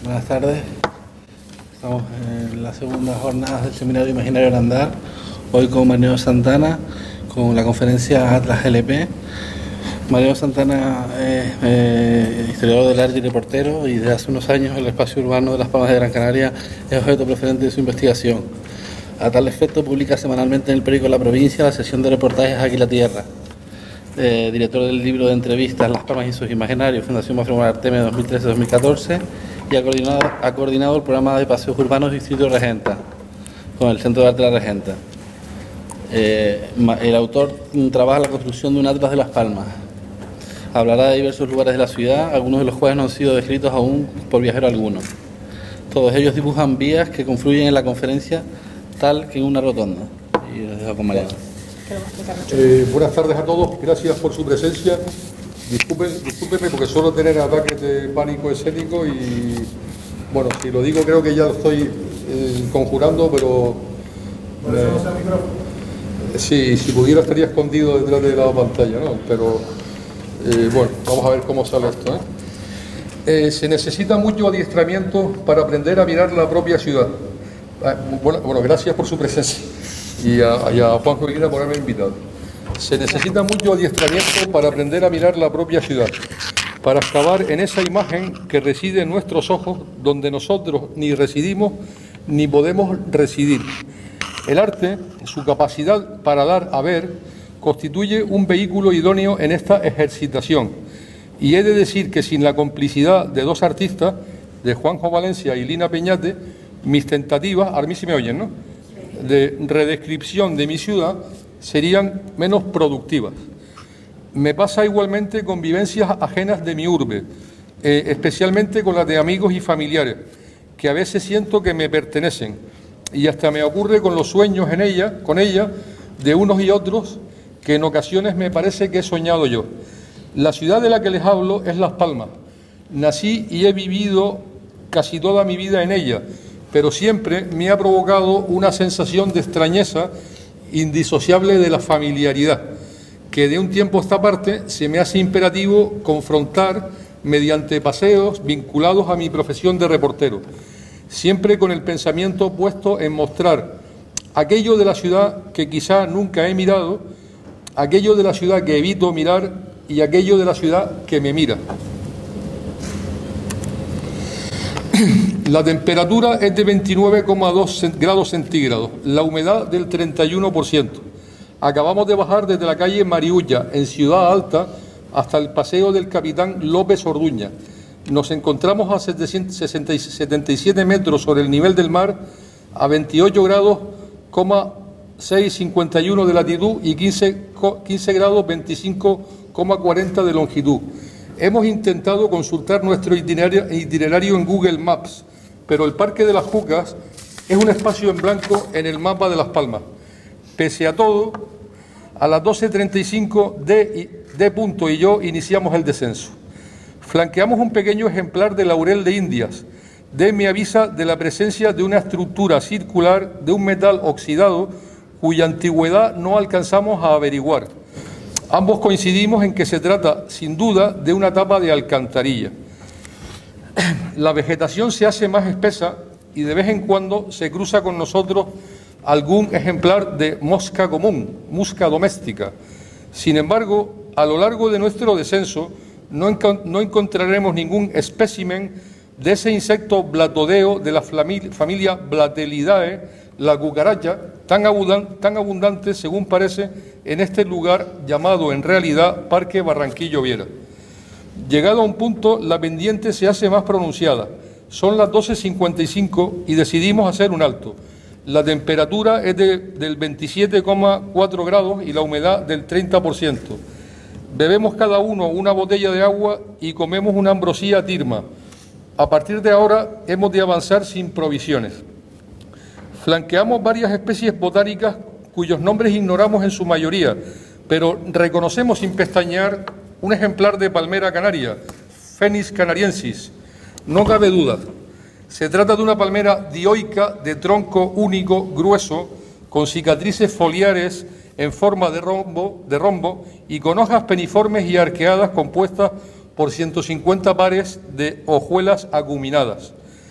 Buenas tardes. Estamos en la segunda jornada del Seminario Imaginario de Andar. Hoy con Mario Santana, con la conferencia Atlas LP. Mario Santana es historiador del arte y reportero, y desde hace unos años el espacio urbano de Las Palmas de Gran Canaria es objeto preferente de su investigación. A tal efecto publica semanalmente en el periódico La Provincia la sección de reportajes Aquí la Tierra. Director del libro de entrevistas Las Palmas y sus Imaginarios, Fundación Matrimonial Artemia 2013-2014, y ha coordinado el programa de paseos urbanos Distrito Regenta, con el Centro de Arte de la Regenta. El autor trabaja la construcción de un atlas de Las Palmas. Hablará de diversos lugares de la ciudad, algunos de los cuales no han sido descritos aún por viajero alguno. Todos ellos dibujan vías que confluyen en la conferencia tal que en una rotonda. Y los dejo con Mariano. Buenas tardes a todos, gracias por su presencia. Discúlpenme porque suelo tener ataques de pánico escénico y, bueno, si lo digo creo que ya lo estoy conjurando, pero... sí, si pudiera estaría escondido detrás de la pantalla, ¿no? Pero, bueno, vamos a ver cómo sale esto, ¿eh? Se necesita mucho adiestramiento para aprender a mirar la propia ciudad. Bueno, gracias por su presencia. Y a Juanjo Viguera por haberme invitado. Se necesita mucho adiestramiento para aprender a mirar la propia ciudad, para excavar en esa imagen que reside en nuestros ojos, donde nosotros ni residimos ni podemos residir. El arte, su capacidad para dar a ver, constituye un vehículo idóneo en esta ejercitación. Y he de decir que sin la complicidad de dos artistas, de Juanjo Valencia y Lina Peñate, mis tentativas, a mí sí me oyen, ¿no?, de redescripción de mi ciudad serían menos productivas. Me pasa igualmente con vivencias ajenas de mi urbe, especialmente con las de amigos y familiares, que a veces siento que me pertenecen, y hasta me ocurre con los sueños con ella, de unos y otros, que en ocasiones me parece que he soñado yo. La ciudad de la que les hablo es Las Palmas. Nací y he vivido casi toda mi vida en ella, pero siempre me ha provocado una sensación de extrañeza indisociable de la familiaridad, que de un tiempo a esta parte se me hace imperativo confrontar mediante paseos vinculados a mi profesión de reportero, siempre con el pensamiento puesto en mostrar aquello de la ciudad que quizá nunca he mirado, aquello de la ciudad que evito mirar y aquello de la ciudad que me mira. La temperatura es de 29,2 grados centígrados, la humedad del 31%. Acabamos de bajar desde la calle Mariulla, en Ciudad Alta, hasta el paseo del Capitán López Orduña. Nos encontramos a 77 metros sobre el nivel del mar, a 28 grados, 651 de latitud y 15 grados 25,40 de longitud. Hemos intentado consultar nuestro itinerario en Google Maps, pero el Parque de las Jucas es un espacio en blanco en el mapa de Las Palmas. Pese a todo, a las 12:35 D. Punto y yo iniciamos el descenso. Flanqueamos un pequeño ejemplar de laurel de Indias. D me avisa de la presencia de una estructura circular de un metal oxidado cuya antigüedad no alcanzamos a averiguar. Ambos coincidimos en que se trata, sin duda, de una tapa de alcantarilla. La vegetación se hace más espesa y de vez en cuando se cruza con nosotros algún ejemplar de mosca común, musca doméstica. Sin embargo, a lo largo de nuestro descenso no encontraremos ningún espécimen de ese insecto blatodeo de la familia Blatelidae, la cucaracha, tan abundante, según parece, en este lugar llamado en realidad Parque Barranquillo Viera. Llegado a un punto, la pendiente se hace más pronunciada. Son las 12:55 y decidimos hacer un alto. La temperatura es del 27,4 grados y la humedad del 30%. Bebemos cada uno una botella de agua y comemos una ambrosía tirma. A partir de ahora hemos de avanzar sin provisiones. Flanqueamos varias especies botánicas cuyos nombres ignoramos en su mayoría, pero reconocemos sin pestañear un ejemplar de palmera canaria, Phoenix canariensis. No cabe duda, se trata de una palmera dioica de tronco único, grueso, con cicatrices foliares en forma de rombo y con hojas peniformes y arqueadas compuestas por 150 pares de hojuelas acuminadas.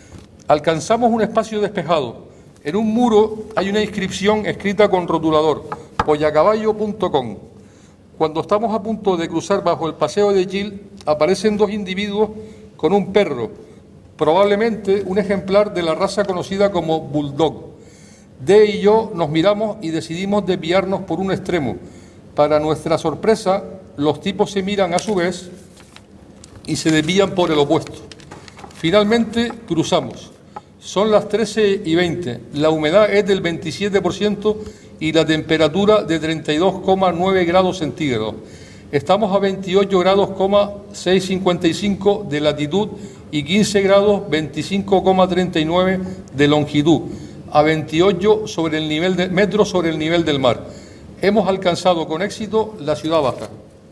Alcanzamos un espacio despejado. En un muro hay una inscripción escrita con rotulador, pollacaballo.com. Cuando estamos a punto de cruzar bajo el paseo de Gil, aparecen dos individuos con un perro, probablemente un ejemplar de la raza conocida como bulldog. D y yo nos miramos y decidimos desviarnos por un extremo. Para nuestra sorpresa, los tipos se miran a su vez y se desvían por el opuesto. Finalmente cruzamos. Son las 13:20. La humedad es del 27% y la temperatura de 32,9 grados centígrados. Estamos a 28 grados, 655 de latitud y 15 grados 25,39 de longitud, a 28 metros sobre el nivel del mar. Hemos alcanzado con éxito la ciudad baja.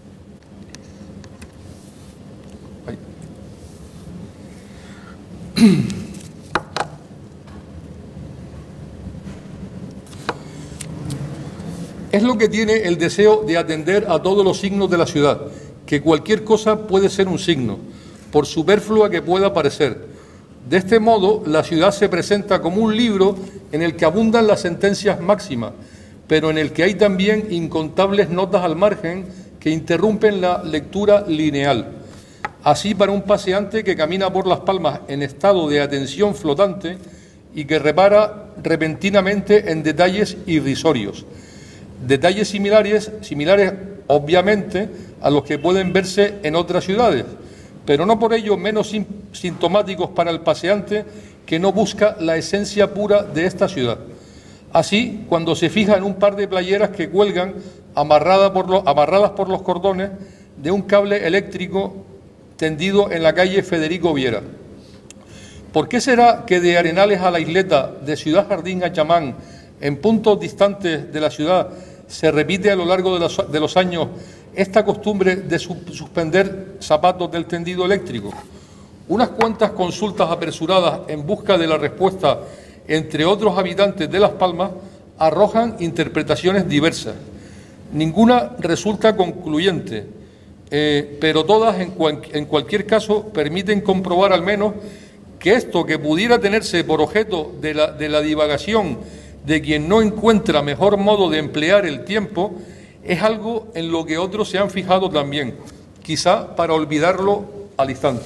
Es lo que tiene el deseo de atender a todos los signos de la ciudad, que cualquier cosa puede ser un signo, por superflua que pueda parecer. De este modo, la ciudad se presenta como un libro en el que abundan las sentencias máximas, pero en el que hay también incontables notas al margen que interrumpen la lectura lineal. Así, para un paseante que camina por Las Palmas en estado de atención flotante y que repara repentinamente en detalles irrisorios. Detalles similares obviamente a los que pueden verse en otras ciudades, pero no por ello menos sintomáticos para el paseante que no busca la esencia pura de esta ciudad. Así, cuando se fija en un par de playeras que cuelgan amarradas por los cordones de un cable eléctrico tendido en la calle Federico Viera. ¿Por qué será que de Arenales a la Isleta, de Ciudad Jardín a Chamán, en puntos distantes de la ciudad, se repite a lo largo de los años esta costumbre de suspender zapatos del tendido eléctrico? Unas cuantas consultas apresuradas en busca de la respuesta entre otros habitantes de Las Palmas arrojan interpretaciones diversas. Ninguna resulta concluyente, pero todas, en cualquier caso, permiten comprobar al menos que esto que pudiera tenerse por objeto de la divagación de quien no encuentra mejor modo de emplear el tiempo, es algo en lo que otros se han fijado también, quizá para olvidarlo al instante.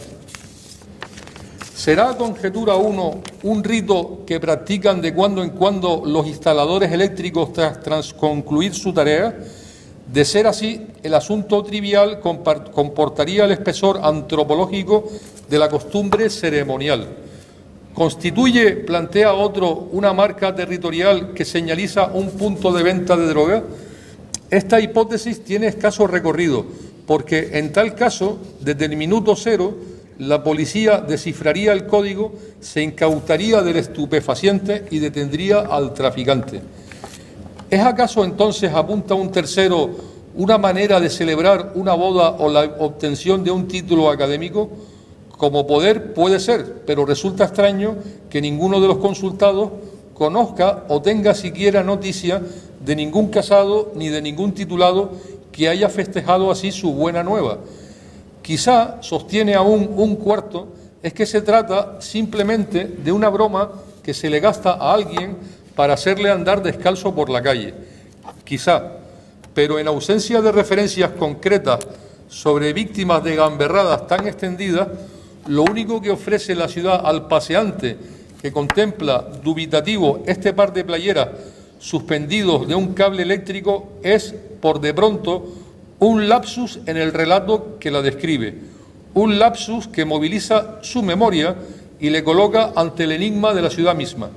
¿Será, conjetura uno, un rito que practican de cuando en cuando los instaladores eléctricos tras concluir su tarea? De ser así, el asunto trivial comportaría el espesor antropológico de la costumbre ceremonial. ¿Constituye, plantea otro, una marca territorial que señaliza un punto de venta de droga? Esta hipótesis tiene escaso recorrido, porque en tal caso, desde el minuto cero, la policía descifraría el código, se incautaría del estupefaciente y detendría al traficante. ¿Es acaso entonces, apunta un tercero, una manera de celebrar una boda o la obtención de un título académico? Como poder puede ser, pero resulta extraño que ninguno de los consultados conozca o tenga siquiera noticia de ningún casado ni de ningún titulado que haya festejado así su buena nueva. Quizá, sostiene aún un cuarto, es que se trata simplemente de una broma que se le gasta a alguien para hacerle andar descalzo por la calle. Quizá, pero en ausencia de referencias concretas sobre víctimas de gamberradas tan extendidas, lo único que ofrece la ciudad al paseante que contempla dubitativo este par de playeras suspendidos de un cable eléctrico es, por de pronto, un lapsus en el relato que la describe, un lapsus que moviliza su memoria y le coloca ante el enigma de la ciudad misma.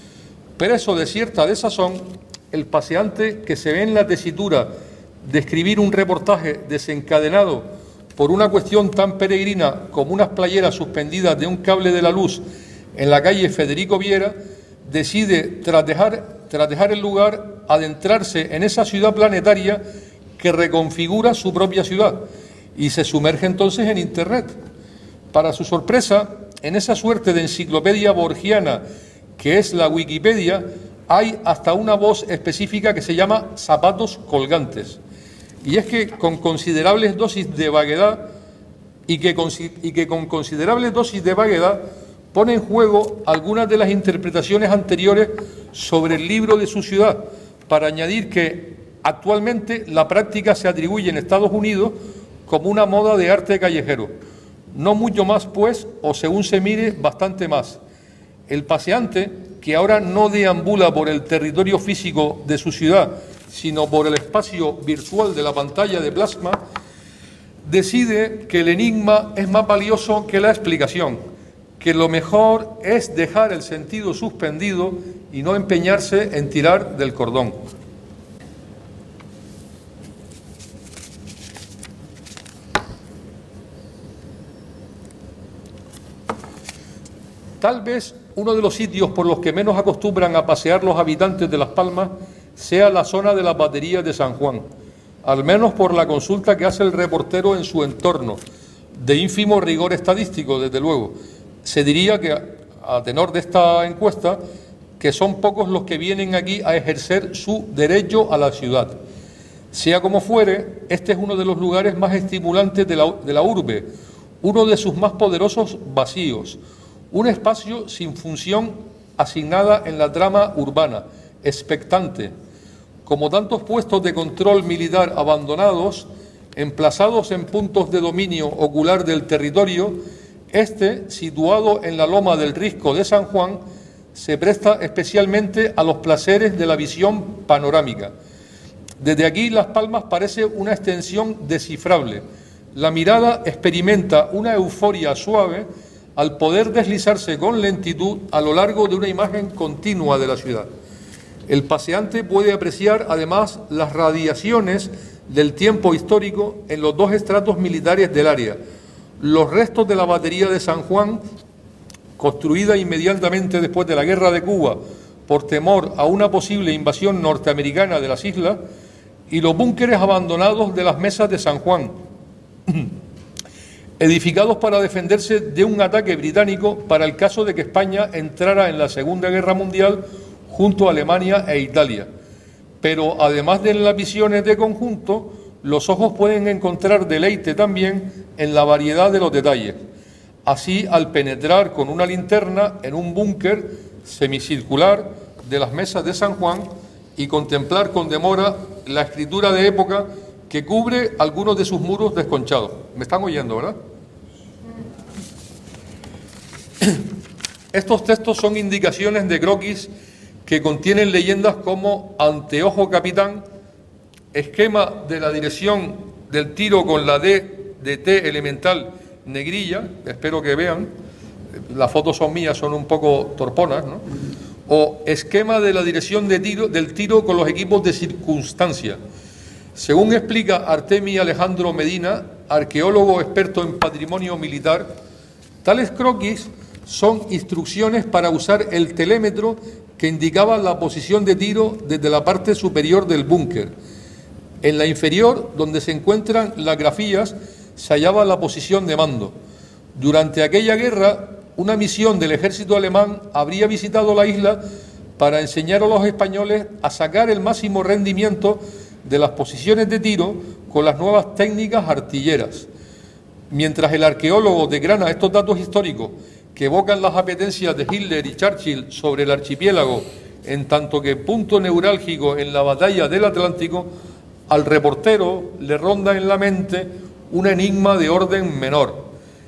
Preso de cierta desazón, el paseante que se ve en la tesitura de escribir un reportaje desencadenado por una cuestión tan peregrina como unas playeras suspendidas de un cable de la luz en la calle Federico Viera, decide, tras dejar el lugar, adentrarse en esa ciudad planetaria que reconfigura su propia ciudad y se sumerge entonces en Internet. Para su sorpresa, en esa suerte de enciclopedia borgiana que es la Wikipedia, hay hasta una voz específica que se llama zapatos colgantes. Y es que con considerables dosis de vaguedad pone en juego algunas de las interpretaciones anteriores sobre el libro de su ciudad, para añadir que actualmente la práctica se atribuye en Estados Unidos como una moda de arte callejero. No mucho más, pues, o según se mire, bastante más. El paseante, que ahora no deambula por el territorio físico de su ciudad, sino por el espacio virtual de la pantalla de plasma, decide que el enigma es más valioso que la explicación, que lo mejor es dejar el sentido suspendido y no empeñarse en tirar del cordón. Tal vez uno de los sitios por los que menos acostumbran a pasear los habitantes de Las Palmas sea la zona de las baterías de San Juan, al menos por la consulta que hace el reportero en su entorno, de ínfimo rigor estadístico, desde luego. Se diría que, a tenor de esta encuesta, que son pocos los que vienen aquí a ejercer su derecho a la ciudad. Sea como fuere, este es uno de los lugares más estimulantes de la urbe, uno de sus más poderosos vacíos, un espacio sin función asignada en la trama urbana, expectante, como tantos puestos de control militar abandonados, emplazados en puntos de dominio ocular del territorio. Este, situado en la loma del Risco de San Juan, se presta especialmente a los placeres de la visión panorámica. Desde aquí, Las Palmas parece una extensión descifrable. La mirada experimenta una euforia suave al poder deslizarse con lentitud a lo largo de una imagen continua de la ciudad. El paseante puede apreciar además las radiaciones del tiempo histórico en los dos estratos militares del área, los restos de la batería de San Juan, construida inmediatamente después de la Guerra de Cuba por temor a una posible invasión norteamericana de las islas, y los búnkeres abandonados de las mesas de San Juan, edificados para defenderse de un ataque británico para el caso de que España entrara en la Segunda Guerra Mundial junto a Alemania e Italia. Pero además de las visiones de conjunto, los ojos pueden encontrar deleite también en la variedad de los detalles. Así, al penetrar con una linterna en un búnker semicircular de las mesas de San Juan y contemplar con demora la escritura de época que cubre algunos de sus muros desconchados. ¿Me están oyendo, verdad? Estos textos son indicaciones de croquis que contienen leyendas como anteojo capitán, esquema de la dirección del tiro con la D de T elemental negrilla, espero que vean, las fotos son mías, son un poco torponas, ¿no? O esquema de la dirección de del tiro con los equipos de circunstancia. Según explica Artemi Alejandro Medina, arqueólogo experto en patrimonio militar, tales croquis son instrucciones para usar el telémetro que indicaba la posición de tiro desde la parte superior del búnker. En la inferior, donde se encuentran las grafías, se hallaba la posición de mando. Durante aquella guerra, una misión del ejército alemán habría visitado la isla para enseñar a los españoles a sacar el máximo rendimiento de las posiciones de tiro con las nuevas técnicas artilleras. Mientras el arqueólogo desgrana estos datos históricos que evocan las apetencias de Hitler y Churchill sobre el archipiélago, en tanto que punto neurálgico en la batalla del Atlántico, al reportero le ronda en la mente un enigma de orden menor: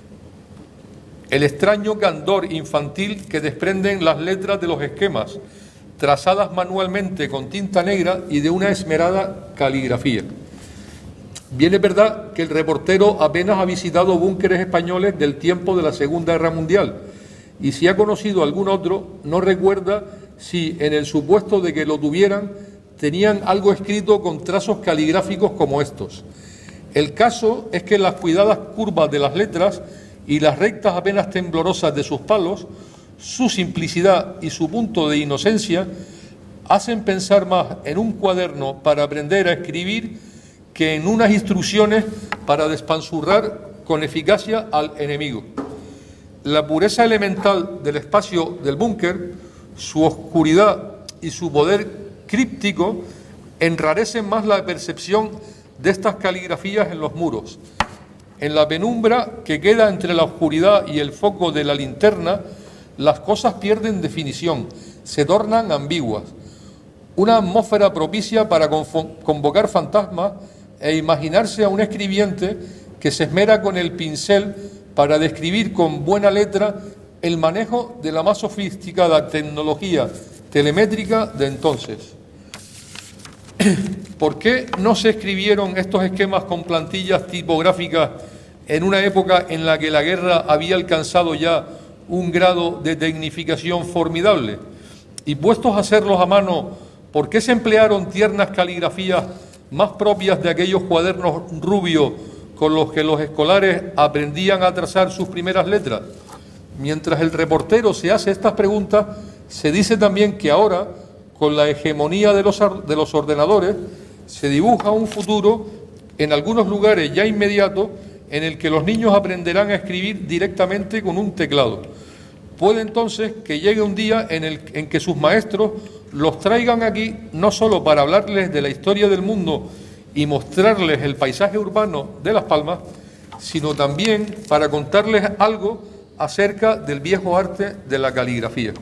el extraño candor infantil que desprenden las letras de los esquemas, trazadas manualmente con tinta negra y de una esmerada caligrafía. Bien es verdad que el reportero apenas ha visitado búnkeres españoles del tiempo de la Segunda Guerra Mundial, y si ha conocido algún otro, no recuerda si, en el supuesto de que lo tuvieran, tenían algo escrito con trazos caligráficos como estos. El caso es que las cuidadas curvas de las letras y las rectas apenas temblorosas de sus palos, su simplicidad y su punto de inocencia, hacen pensar más en un cuaderno para aprender a escribir que en unas instrucciones para despanzurrar con eficacia al enemigo. La pureza elemental del espacio del búnker, su oscuridad y su poder críptico enrarecen más la percepción de estas caligrafías en los muros. En la penumbra que queda entre la oscuridad y el foco de la linterna, las cosas pierden definición, se tornan ambiguas. Una atmósfera propicia para convocar fantasmas e imaginarse a un escribiente que se esmera con el pincel para describir con buena letra el manejo de la más sofisticada tecnología telemétrica de entonces. ¿Por qué no se escribieron estos esquemas con plantillas tipográficas en una época en la que la guerra había alcanzado ya un grado de tecnificación formidable? Y puestos a hacerlos a mano, ¿por qué se emplearon tiernas caligrafías más propias de aquellos cuadernos rubios con los que los escolares aprendían a trazar sus primeras letras? Mientras el reportero se hace estas preguntas, se dice también que ahora, con la hegemonía de los ordenadores, se dibuja un futuro en algunos lugares ya inmediato en el que los niños aprenderán a escribir directamente con un teclado. Puede entonces que llegue un día en que sus maestros los traigan aquí no solo para hablarles de la historia del mundo y mostrarles el paisaje urbano de Las Palmas, sino también para contarles algo acerca del viejo arte de la caligrafía.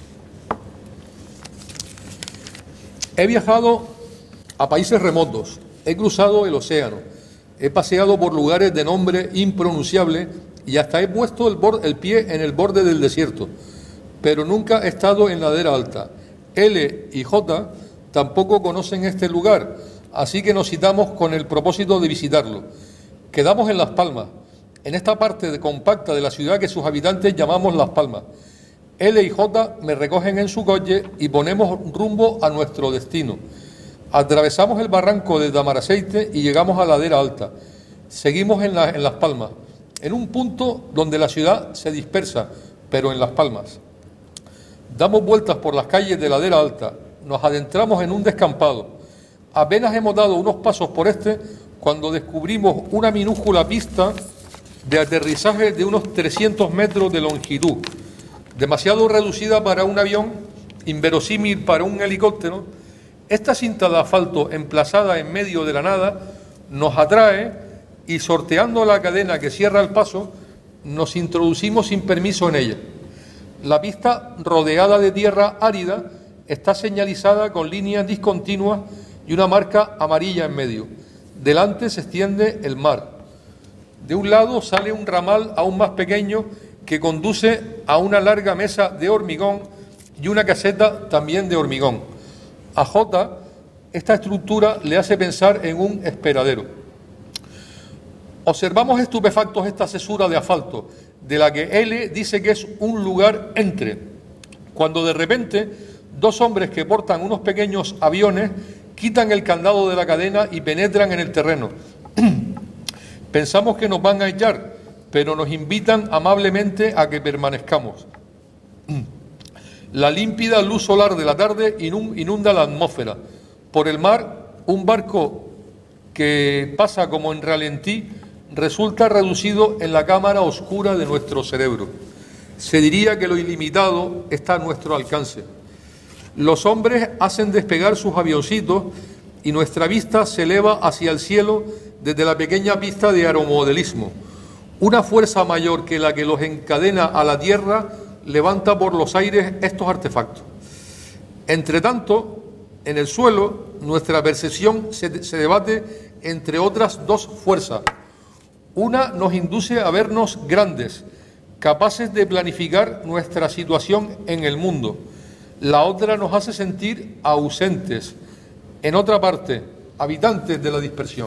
He viajado a países remotos, he cruzado el océano, he paseado por lugares de nombre impronunciable y hasta he puesto el pie en el borde del desierto, pero nunca he estado en Ladera Alta. L y J tampoco conocen este lugar, así que nos citamos con el propósito de visitarlo. Quedamos en Las Palmas, en esta parte compacta de la ciudad que sus habitantes llamamos Las Palmas. L y J me recogen en su coche y ponemos rumbo a nuestro destino. Atravesamos el barranco de Tamaraceite y llegamos a Ladera Alta. Seguimos en Las Palmas, en un punto donde la ciudad se dispersa, pero en Las Palmas. Damos vueltas por las calles de Ladera Alta, nos adentramos en un descampado. Apenas hemos dado unos pasos por cuando descubrimos una minúscula pista de aterrizaje de unos 300 metros de longitud, demasiado reducida para un avión, inverosímil para un helicóptero. Esta cinta de asfalto emplazada en medio de la nada nos atrae y, sorteando la cadena que cierra el paso, nos introducimos sin permiso en ella. La pista, rodeada de tierra árida, está señalizada con líneas discontinuas y una marca amarilla en medio. Delante se extiende el mar. De un lado sale un ramal aún más pequeño que conduce a una larga mesa de hormigón y una caseta también de hormigón. A J, esta estructura le hace pensar en un esperadero. Observamos estupefactos esta cesura de asfalto, de la que L dice que es un lugar entre, cuando de repente dos hombres que portan unos pequeños aviones quitan el candado de la cadena y penetran en el terreno. Pensamos que nos van a echar, pero nos invitan amablemente a que permanezcamos. La límpida luz solar de la tarde inunda la atmósfera. Por el mar, un barco que pasa como en ralentí resulta reducido en la cámara oscura de nuestro cerebro. Se diría que lo ilimitado está a nuestro alcance. Los hombres hacen despegar sus avioncitos y nuestra vista se eleva hacia el cielo desde la pequeña pista de aeromodelismo. Una fuerza mayor que la que los encadena a la tierra levanta por los aires estos artefactos. Entretanto, en el suelo, nuestra percepción se debate entre otras dos fuerzas. Una nos induce a vernos grandes, capaces de planificar nuestra situación en el mundo. La otra nos hace sentir ausentes, en otra parte, habitantes de la dispersión.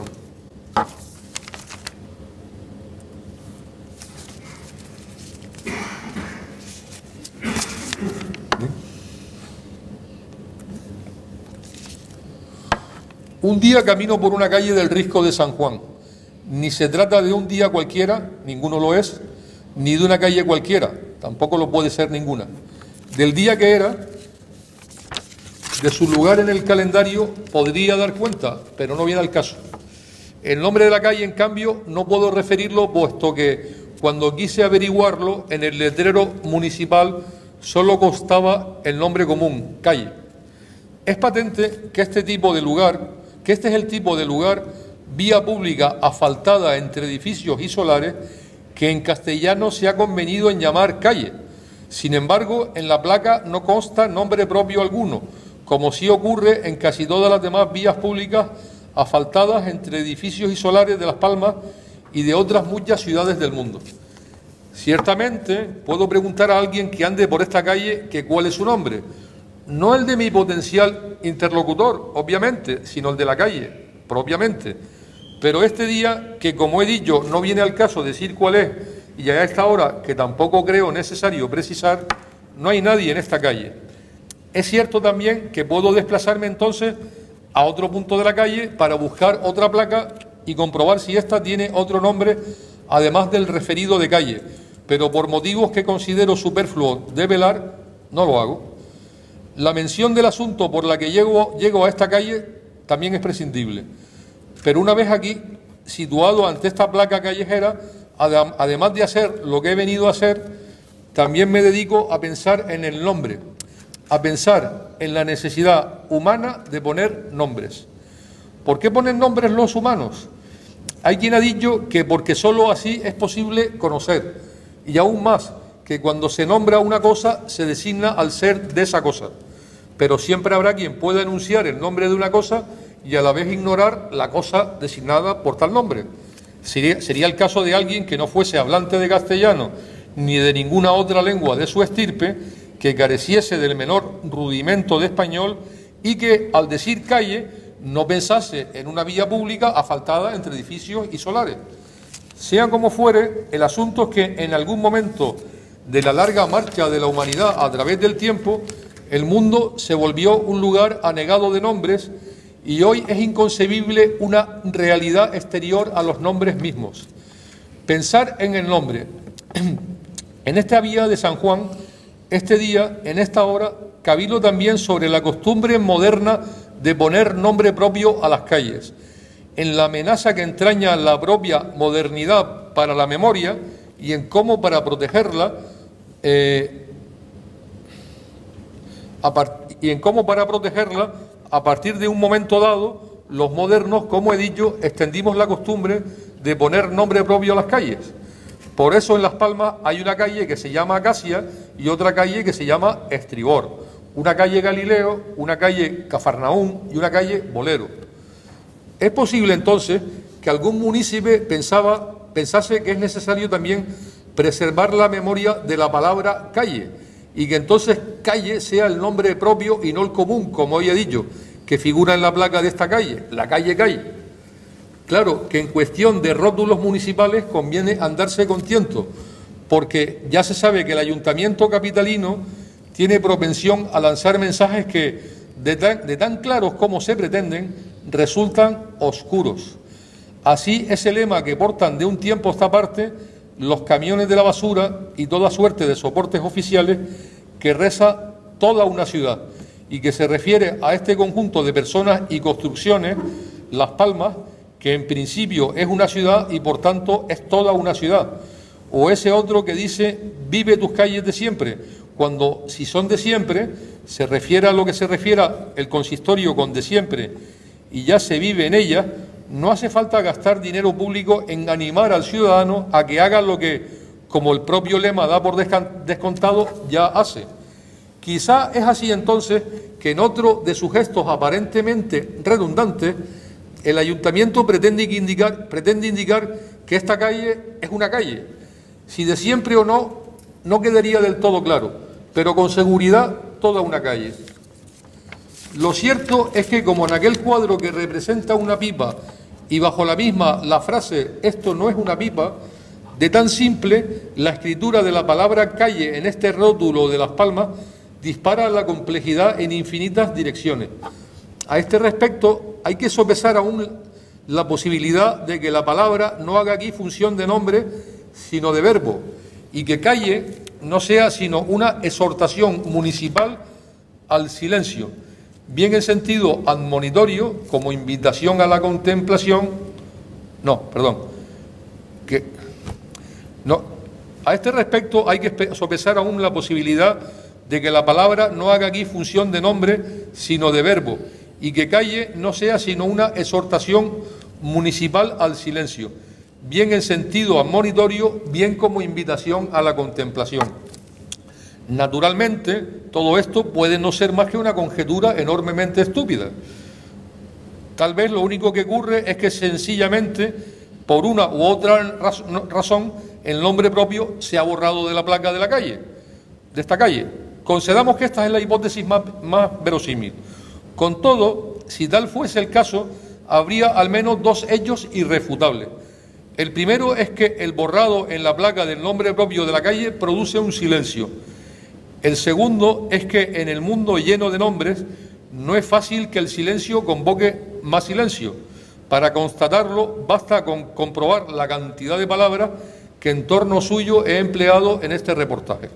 Un día camino por una calle del Risco de San Juan. Ni se trata de un día cualquiera, ninguno lo es, ni de una calle cualquiera, tampoco lo puede ser ninguna. Del día que era, de su lugar en el calendario, podría dar cuenta, pero no viene al caso. El nombre de la calle, en cambio, no puedo referirlo, puesto que cuando quise averiguarlo, en el letrero municipal solo constaba el nombre común, calle. Es patente que este es el tipo de lugar, vía pública asfaltada entre edificios y solares, que en castellano se ha convenido en llamar calle. Sin embargo, en la placa no consta nombre propio alguno, como sí ocurre en casi todas las demás vías públicas asfaltadas entre edificios y solares de Las Palmas y de otras muchas ciudades del mundo. Ciertamente, puedo preguntar a alguien que ande por esta calle que cuál es su nombre. No el de mi potencial interlocutor, obviamente, sino el de la calle, propiamente. Pero este día, que como he dicho, no viene al caso decir cuál es, y a esta hora, que tampoco creo necesario precisar, no hay nadie en esta calle. Es cierto también que puedo desplazarme entonces a otro punto de la calle para buscar otra placa y comprobar si ésta tiene otro nombre, además del referido de calle, pero por motivos que considero superfluos de velar, no lo hago. La mención del asunto por la que llego a esta calle también es prescindible. Pero una vez aquí, situado ante esta placa callejera, además de hacer lo que he venido a hacer, también me dedico a pensar en el nombre, a pensar en la necesidad humana de poner nombres. ¿Por qué ponen nombres los humanos? Hay quien ha dicho que porque sólo así es posible conocer, y aún más, que cuando se nombra una cosa se designa al ser de esa cosa. Pero siempre habrá quien pueda enunciar el nombre de una cosa y a la vez ignorar la cosa designada por tal nombre. Sería el caso de alguien que no fuese hablante de castellano ni de ninguna otra lengua de su estirpe, que careciese del menor rudimento de español y que, al decir calle, no pensase en una vía pública asfaltada entre edificios y solares. Sea como fuere, el asunto es que en algún momento de la larga marcha de la humanidad a través del tiempo, el mundo se volvió un lugar anegado de nombres y hoy es inconcebible una realidad exterior a los nombres mismos. Pensar en el nombre. En esta vía de San Juan, este día, en esta hora, cavilo también sobre la costumbre moderna de poner nombre propio a las calles, en la amenaza que entraña la propia modernidad para la memoria y en cómo para protegerla, a partir de un momento dado, los modernos, como he dicho, extendimos la costumbre de poner nombre propio a las calles. Por eso en Las Palmas hay una calle que se llama Acacia y otra calle que se llama Estribor, una calle Galileo, una calle Cafarnaún y una calle Bolero. Es posible entonces que algún munícipe pensase que es necesario también preservar la memoria de la palabra calle y que entonces calle sea el nombre propio y no el común, como hoy he dicho, que figura en la placa de esta calle, la calle Calle. Claro que en cuestión de rótulos municipales conviene andarse con tiento, porque ya se sabe que el ayuntamiento capitalino tiene propensión a lanzar mensajes que, de tan claros como se pretenden, resultan oscuros. Así es el lema que portan de un tiempo a esta parte los camiones de la basura y toda suerte de soportes oficiales que reza toda una ciudad y que se refiere a este conjunto de personas y construcciones, Las Palmas, que en principio es una ciudad y por tanto es toda una ciudad, o ese otro que dice vive tus calles de siempre, cuando si son de siempre se refiere a lo que se refiera el consistorio con de siempre y ya se vive en ellas, no hace falta gastar dinero público en animar al ciudadano a que haga lo que, como el propio lema da por descontado, ya hace. Quizá es así entonces que en otro de sus gestos aparentemente redundantes, el ayuntamiento pretende indicar que esta calle es una calle. Si de siempre o no, no quedaría del todo claro, pero con seguridad toda una calle. Lo cierto es que como en aquel cuadro que representa una pipa y bajo la misma la frase «esto no es una pipa», de tan simple, la escritura de la palabra calle en este rótulo de Las Palmas dispara la complejidad en infinitas direcciones. A este respecto, hay que sopesar aún la posibilidad de que la palabra no haga aquí función de nombre, sino de verbo, y que calle no sea sino una exhortación municipal al silencio, bien en sentido admonitorio, como invitación a la contemplación. A este respecto hay que sopesar aún la posibilidad de que la palabra no haga aquí función de nombre, sino de verbo, y que calle no sea sino una exhortación municipal al silencio, bien en sentido admonitorio, bien como invitación a la contemplación. Naturalmente, todo esto puede no ser más que una conjetura enormemente estúpida. Tal vez lo único que ocurre es que sencillamente, por una u otra razón, el nombre propio se ha borrado de la placa de la calle, de esta calle. Concedamos que esta es la hipótesis más verosímil. Con todo, si tal fuese el caso, habría al menos dos hechos irrefutables. El primero es que el borrado en la placa del nombre propio de la calle produce un silencio. El segundo es que en el mundo lleno de nombres no es fácil que el silencio convoque más silencio. Para constatarlo basta con comprobar la cantidad de palabras que en torno suyo he empleado en este reportaje.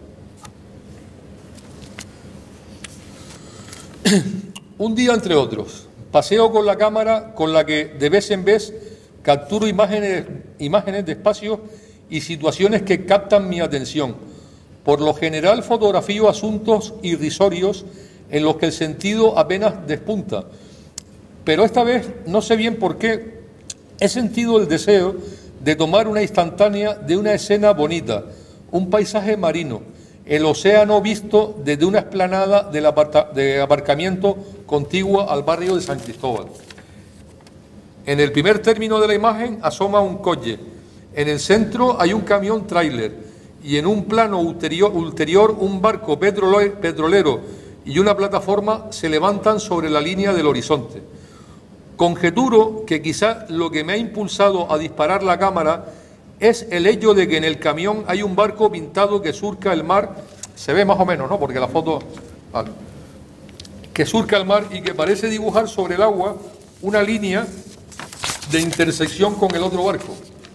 Un día entre otros, paseo con la cámara con la que de vez en vez capturo imágenes de espacios y situaciones que captan mi atención. Por lo general fotografío asuntos irrisorios en los que el sentido apenas despunta. Pero esta vez, no sé bien por qué, he sentido el deseo de tomar una instantánea de una escena bonita, un paisaje marino, el océano visto desde una explanada de aparcamiento contigua al barrio de San Cristóbal. En el primer término de la imagen asoma un coche, en el centro hay un camión tráiler y en un plano ulterior un barco petrolero y una plataforma se levantan sobre la línea del horizonte. Conjeturo que quizá lo que me ha impulsado a disparar la cámara es el hecho de que en el camión hay un barco pintado que surca el mar, se ve más o menos, ¿no? Porque la foto... Vale. Que surca el mar y que parece dibujar sobre el agua una línea de intersección con el otro barco.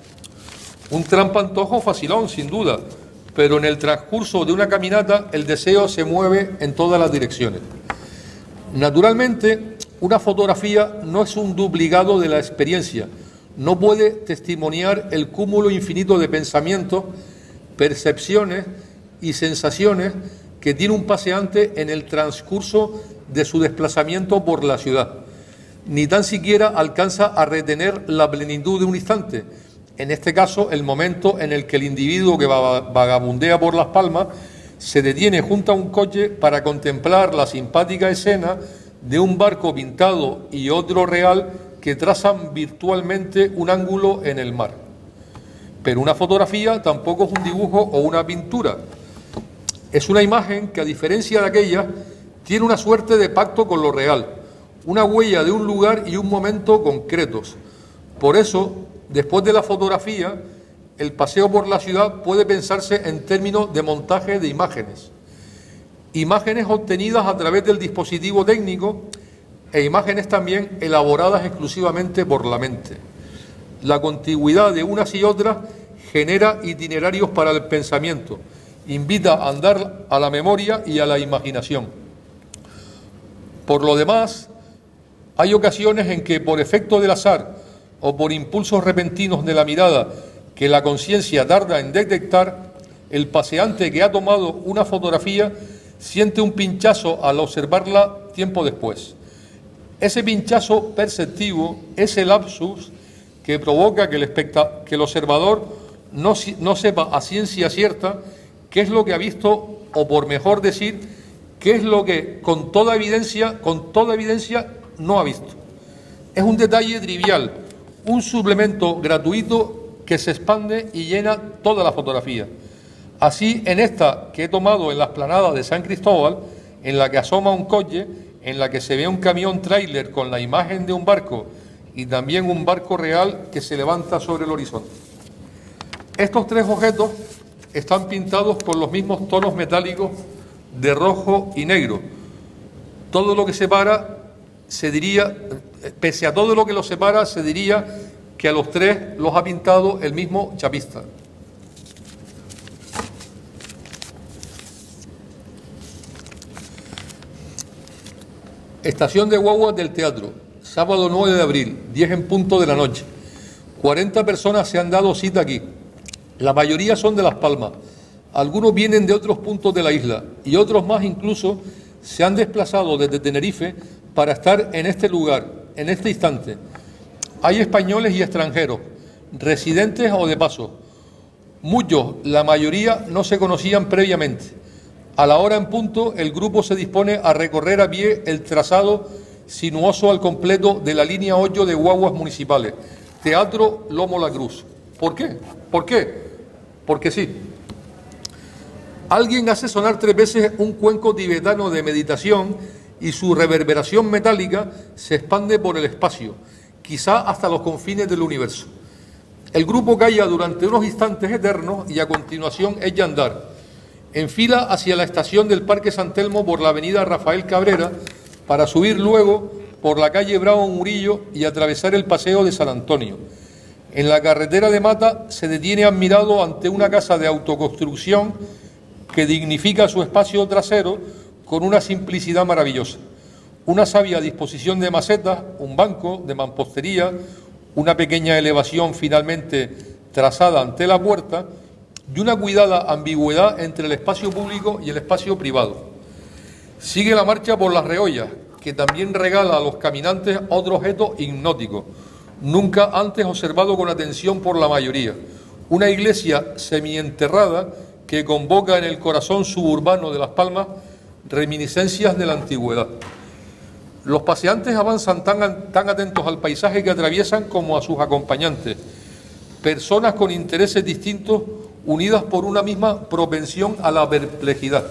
Un trampantojo facilón, sin duda, pero en el transcurso de una caminata el deseo se mueve en todas las direcciones. Naturalmente, una fotografía no es un duplicado de la experiencia, no puede testimoniar el cúmulo infinito de pensamientos, percepciones y sensaciones que tiene un paseante en el transcurso de su desplazamiento por la ciudad. Ni tan siquiera alcanza a retener la plenitud de un instante, en este caso el momento en el que el individuo que vagabundea por Las Palmas se detiene junto a un coche para contemplar la simpática escena de un barco pintado y otro real que trazan virtualmente un ángulo en el mar. Pero una fotografía tampoco es un dibujo o una pintura. Es una imagen que, a diferencia de aquella, tiene una suerte de pacto con lo real, una huella de un lugar y un momento concretos. Por eso, después de la fotografía, el paseo por la ciudad puede pensarse en términos de montaje de imágenes. Imágenes obtenidas a través del dispositivo técnico e imágenes también elaboradas exclusivamente por la mente. La contigüidad de unas y otras genera itinerarios para el pensamiento, invita a andar a la memoria y a la imaginación. Por lo demás, hay ocasiones en que, por efecto del azar o por impulsos repentinos de la mirada que la conciencia tarda en detectar, el paseante que ha tomado una fotografía siente un pinchazo al observarla tiempo después. Ese pinchazo perceptivo, ese lapsus que provoca que el observador no sepa a ciencia cierta qué es lo que ha visto, o por mejor decir, qué es lo que con toda evidencia no ha visto. Es un detalle trivial, un suplemento gratuito que se expande y llena toda la fotografía. Así, en esta que he tomado en la explanada de San Cristóbal, en la que asoma un coche, en la que se ve un camión tráiler con la imagen de un barco y también un barco real que se levanta sobre el horizonte. Estos tres objetos están pintados con los mismos tonos metálicos de rojo y negro. Todo lo que separa, se diría, pese a todo lo que los separa, se diría que a los tres los ha pintado el mismo chapista. Estación de guaguas del teatro, sábado 9 de abril, 10 en punto de la noche. 40 personas se han dado cita aquí. La mayoría son de Las Palmas. Algunos vienen de otros puntos de la isla y otros más incluso se han desplazado desde Tenerife para estar en este lugar, en este instante. Hay españoles y extranjeros, residentes o de paso. Muchos, la mayoría, no se conocían previamente. A la hora en punto, el grupo se dispone a recorrer a pie el trazado sinuoso al completo de la línea 8 de guaguas municipales. Teatro Lomo La Cruz. ¿Por qué? ¿Por qué? Porque sí. Alguien hace sonar 3 veces un cuenco tibetano de meditación y su reverberación metálica se expande por el espacio, quizá hasta los confines del universo. El grupo calla durante unos instantes eternos y a continuación echa a andar, en fila hacia la estación del Parque San Telmo por la avenida Rafael Cabrera, para subir luego por la calle Bravo Murillo y atravesar el Paseo de San Antonio. En la carretera de Mata se detiene admirado ante una casa de autoconstrucción que dignifica su espacio trasero con una simplicidad maravillosa. Una sabia disposición de macetas, un banco de mampostería, una pequeña elevación finalmente trazada ante la puerta y una cuidada ambigüedad entre el espacio público y el espacio privado. Sigue la marcha por las Reollas, que también regala a los caminantes otro objeto hipnótico, nunca antes observado con atención por la mayoría. Una iglesia semienterrada que convoca en el corazón suburbano de Las Palmas reminiscencias de la antigüedad. Los paseantes avanzan tan atentos al paisaje que atraviesan como a sus acompañantes, personas con intereses distintos unidas por una misma propensión a la perplejidad.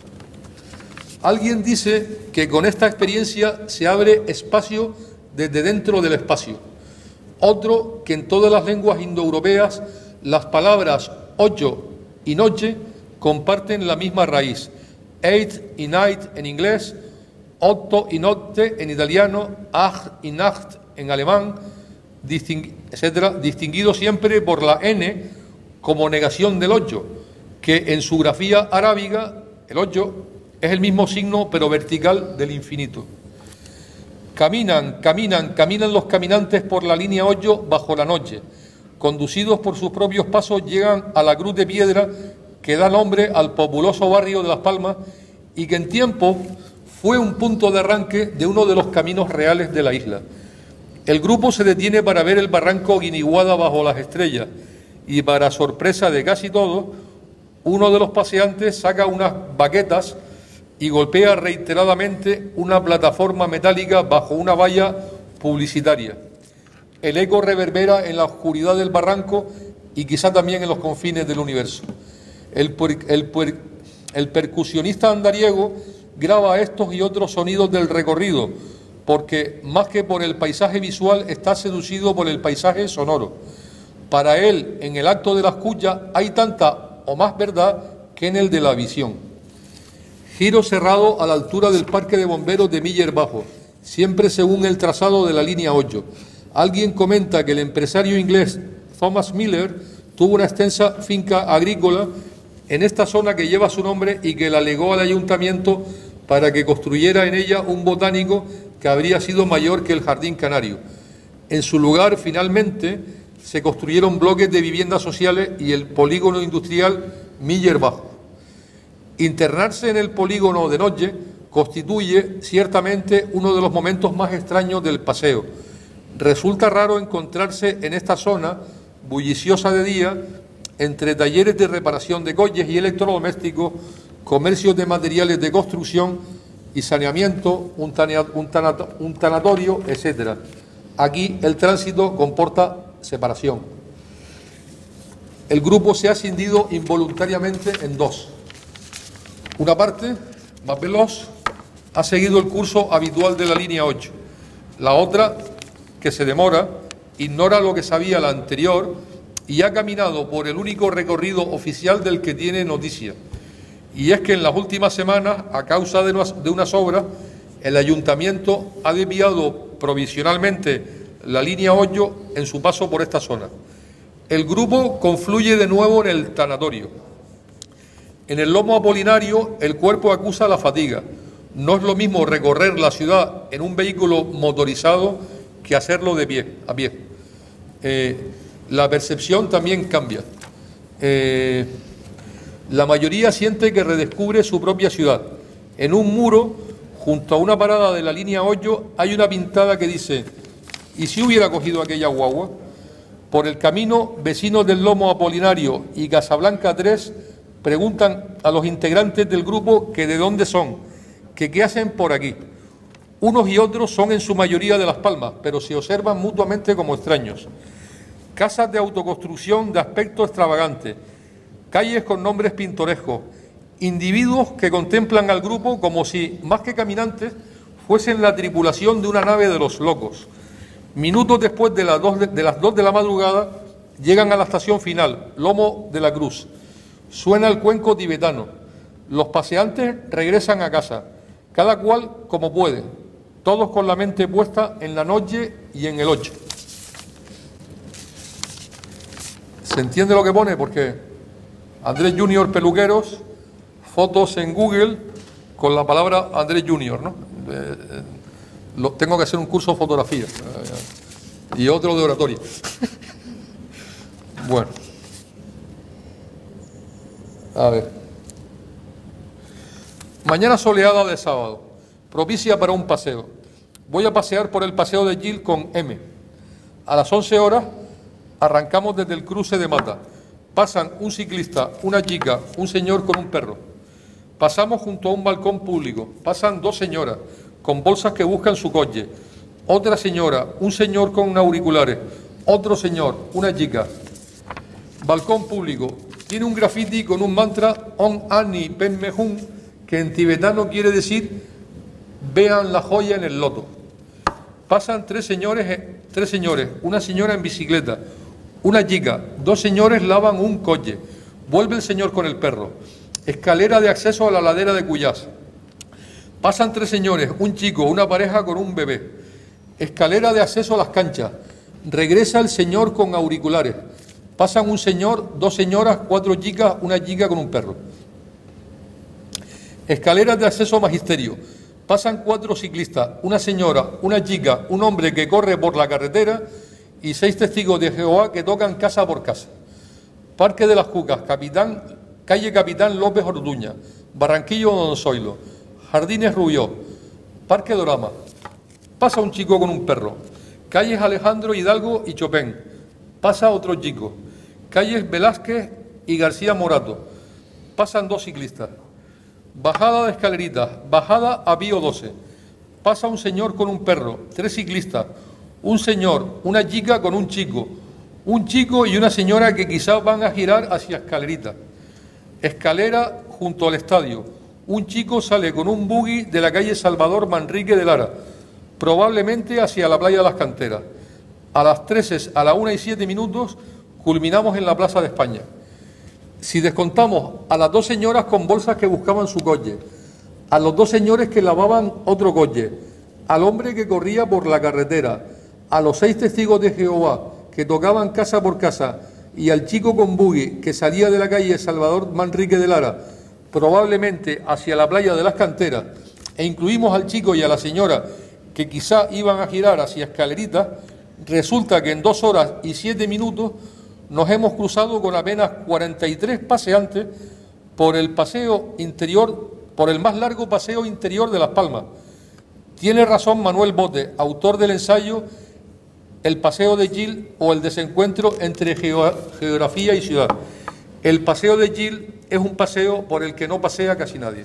Alguien dice que con esta experiencia se abre espacio desde dentro del espacio. Otro que en todas las lenguas indoeuropeas las palabras ocho y noche comparten la misma raíz. Eight y night en inglés, otto y notte en italiano, acht y nacht en alemán, etcétera, distinguido siempre por la N como negación del ocho, que en su grafía arábiga, el ocho, es el mismo signo pero vertical del infinito. Caminan los caminantes por la línea 8 bajo la noche. Conducidos por sus propios pasos llegan a la cruz de piedra que da nombre al populoso barrio de Las Palmas y que en tiempo fue un punto de arranque de uno de los caminos reales de la isla. El grupo se detiene para ver el barranco Guiniguada bajo las estrellas y, para sorpresa de casi todos, uno de los paseantes saca unas baquetas y golpea reiteradamente una plataforma metálica bajo una valla publicitaria. El eco reverbera en la oscuridad del barranco y quizá también en los confines del universo. El percusionista andariego graba estos y otros sonidos del recorrido, porque más que por el paisaje visual está seducido por el paisaje sonoro. Para él, en el acto de la escucha hay tanta o más verdad que en el de la visión. Giro cerrado a la altura del Parque de Bomberos de Miller Bajo, siempre según el trazado de la línea 8. Alguien comenta que el empresario inglés Thomas Miller tuvo una extensa finca agrícola en esta zona que lleva su nombre y que la legó al ayuntamiento para que construyera en ella un botánico que habría sido mayor que el Jardín Canario. En su lugar, finalmente, se construyeron bloques de viviendas sociales y el polígono industrial Miller Bajo. Internarse en el polígono de noche constituye ciertamente uno de los momentos más extraños del paseo. Resulta raro encontrarse en esta zona, bulliciosa de día, entre talleres de reparación de coches y electrodomésticos, comercios de materiales de construcción y saneamiento, un tanatorio, etcétera. Aquí el tránsito comporta separación. El grupo se ha escindido involuntariamente en dos. Una parte, más veloz, ha seguido el curso habitual de la línea 8. La otra, que se demora, ignora lo que sabía la anterior y ha caminado por el único recorrido oficial del que tiene noticia. Y es que en las últimas semanas, a causa de unas obras, el ayuntamiento ha desviado provisionalmente la línea 8 en su paso por esta zona. El grupo confluye de nuevo en el tanatorio. En el lomo apolinario el cuerpo acusa la fatiga. No es lo mismo recorrer la ciudad en un vehículo motorizado que hacerlo de pie, a pie. La percepción también cambia. La mayoría siente que redescubre su propia ciudad. En un muro, junto a una parada de la línea 8, hay una pintada que dice: ¿y si hubiera cogido aquella guagua? Por el camino, vecinos del Lomo Apolinario y Casablanca 3 preguntan a los integrantes del grupo que de dónde son, que qué hacen por aquí. Unos y otros son en su mayoría de Las Palmas, pero se observan mutuamente como extraños. Casas de autoconstrucción de aspecto extravagante, calles con nombres pintorescos, individuos que contemplan al grupo como si, más que caminantes, fuesen la tripulación de una nave de los locos. Minutos después de las 2 de la madrugada, llegan a la estación final, Lomo de la Cruz. Suena el cuenco tibetano. Los paseantes regresan a casa, cada cual como puede, todos con la mente puesta en la noche y en el 8. ¿Se entiende lo que pone? Porque Andrés Junior Peluqueros, fotos en Google con la palabra Andrés Junior, ¿no? Tengo que hacer un curso de fotografía y otro de oratoria. Bueno, a ver. Mañana soleada de sábado, propicia para un paseo. Voy a pasear por el paseo de Gil con M. A las 11 horas arrancamos desde el cruce de Mata. Pasan un ciclista, una chica, un señor con un perro. Pasamos junto a un balcón público. Pasan 2 señoras con bolsas que buscan su coche. Otra señora, un señor con auriculares. Otro señor, una chica. Balcón público. Tiene un grafiti con un mantra Om Ani Padme Hum, que en tibetano quiere decir vean la joya en el loto. Pasan 3 señores, una señora en bicicleta, una chica, 2 señores lavan un coche. Vuelve el señor con el perro. Escalera de acceso a la ladera de Cuyás. Pasan 3 señores, un chico, una pareja con un bebé. Escalera de acceso a las canchas. Regresa el señor con auriculares. Pasan un señor, 2 señoras, 4 chicas, una chica con un perro. Escaleras de acceso a magisterio. Pasan 4 ciclistas, una señora, una chica, un hombre que corre por la carretera y 6 testigos de Jehová que tocan casa por casa. Parque de las Cucas, calle Capitán López Orduña, Barranquillo Don Zoilo, Jardines Rubió, Parque Dorama. Pasa un chico con un perro. Calles Alejandro Hidalgo y Chopin. Pasa otro chico. Calles Velázquez y García Morato. Pasan 2 ciclistas. Bajada de Escaleritas, bajada a Pío XII. Pasa un señor con un perro, 3 ciclistas, un señor, una chica con un chico y una señora que quizás van a girar hacia Escaleritas. Escalera junto al estadio. Un chico sale con un buggy de la calle Salvador Manrique de Lara, probablemente hacia la playa de las Canteras. A las 13, a la 1:07, culminamos en la Plaza de España. Si descontamos a las 2 señoras con bolsas que buscaban su coche, a los 2 señores que lavaban otro coche, al hombre que corría por la carretera, a los 6 testigos de Jehová que tocaban casa por casa y al chico con buggy que salía de la calle Salvador Manrique de Lara, probablemente hacia la playa de las Canteras, e incluimos al chico y a la señora que quizá iban a girar hacia Escaleritas, resulta que en 2 horas y 7 minutos nos hemos cruzado con apenas 43 paseantes por el paseo interior, por el más largo paseo interior de Las Palmas. Tiene razón Manuel Bote, autor del ensayo El paseo de Gil o el desencuentro entre geografía y ciudad. El paseo de Gil es un paseo por el que no pasea casi nadie.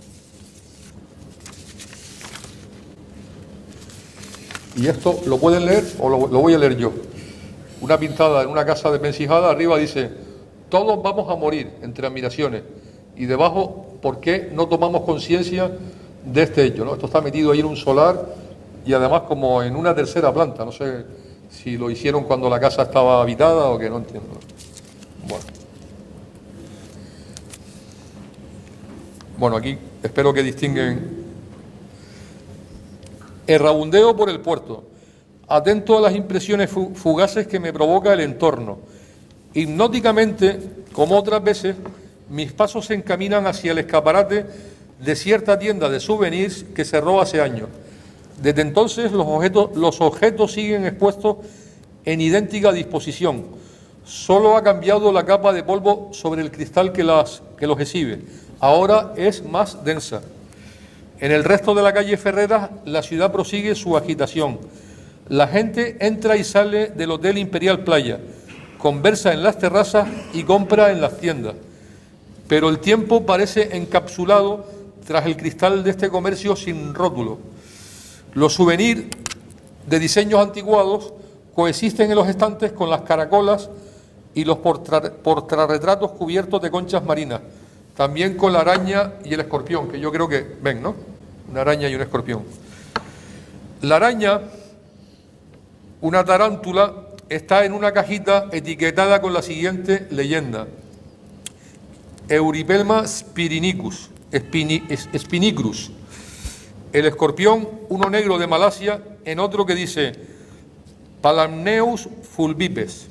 Y esto lo pueden leer o lo voy a leer yo. Una pintada en una casa de Pencijada, arriba dice, todos vamos a morir, entre admiraciones. Y debajo, ¿por qué no tomamos conciencia de este hecho? ¿No? Esto está metido ahí en un solar y además como en una 3ª planta. No sé si lo hicieron cuando la casa estaba habitada o qué, no entiendo. Bueno, aquí espero que distinguen. Errabundeo por el puerto. Atento a las impresiones fugaces que me provoca el entorno. Hipnóticamente, como otras veces, mis pasos se encaminan hacia el escaparate de cierta tienda de souvenirs que cerró hace años. Desde entonces los objetos siguen expuestos en idéntica disposición. Solo ha cambiado la capa de polvo sobre el cristal que los exhibe. Ahora es más densa. En el resto de la calle Ferreras, la ciudad prosigue su agitación. La gente entra y sale del Hotel Imperial Playa, conversa en las terrazas y compra en las tiendas. pero el tiempo parece encapsulado tras el cristal de este comercio sin rótulo. Los souvenirs de diseños antiguados coexisten en los estantes con las caracolas y los portarretratos cubiertos de conchas marinas, también con la araña y el escorpión, que yo creo que ven, ¿no? Una araña y un escorpión. La araña, una tarántula, está en una cajita etiquetada con la siguiente leyenda: Euripelma spinicus. El escorpión, uno negro de Malasia, en otro que dice Palamneus fulvipes.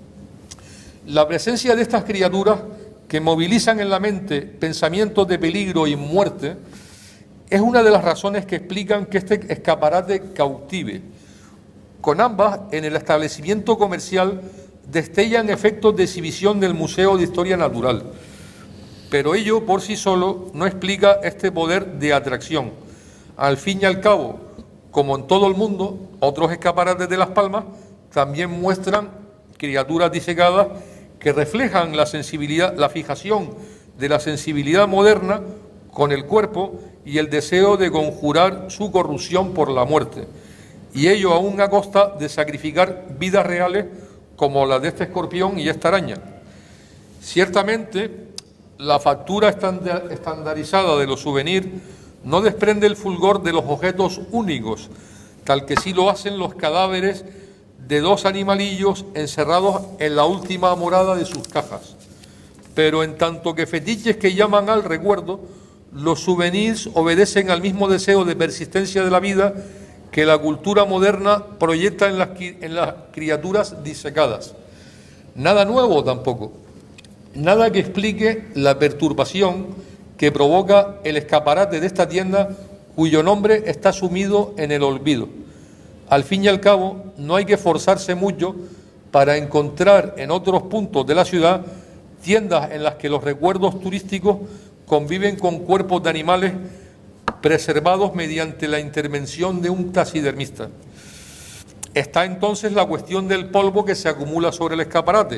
La presencia de estas criaturas, que movilizan en la mente pensamientos de peligro y muerte, es una de las razones que explican que este escaparate cautive. Con ambas, en el establecimiento comercial destellan efectos de exhibición del Museo de Historia Natural, pero ello por sí solo no explica este poder de atracción. Al fin y al cabo, como en todo el mundo, otros escaparates de Las Palmas también muestran criaturas disecadas que reflejan la sensibilidad, la fijación de la sensibilidad moderna con el cuerpo y el deseo de conjurar su corrupción por la muerte, y ello aún a costa de sacrificar vidas reales como la de este escorpión y esta araña. Ciertamente, la factura estandarizada de los souvenirs no desprende el fulgor de los objetos únicos, tal que sí lo hacen los cadáveres de dos animalillos encerrados en la última morada de sus cajas. Pero en tanto que fetiches que llaman al recuerdo, los souvenirs obedecen al mismo deseo de persistencia de la vida que la cultura moderna proyecta en las criaturas disecadas. Nada nuevo tampoco, nada que explique la perturbación que provoca el escaparate de esta tienda, cuyo nombre está sumido en el olvido. Al fin y al cabo, no hay que forzarse mucho para encontrar en otros puntos de la ciudad tiendas en las que los recuerdos turísticos conviven con cuerpos de animales preservados mediante la intervención de un taxidermista. Está entonces la cuestión del polvo que se acumula sobre el escaparate,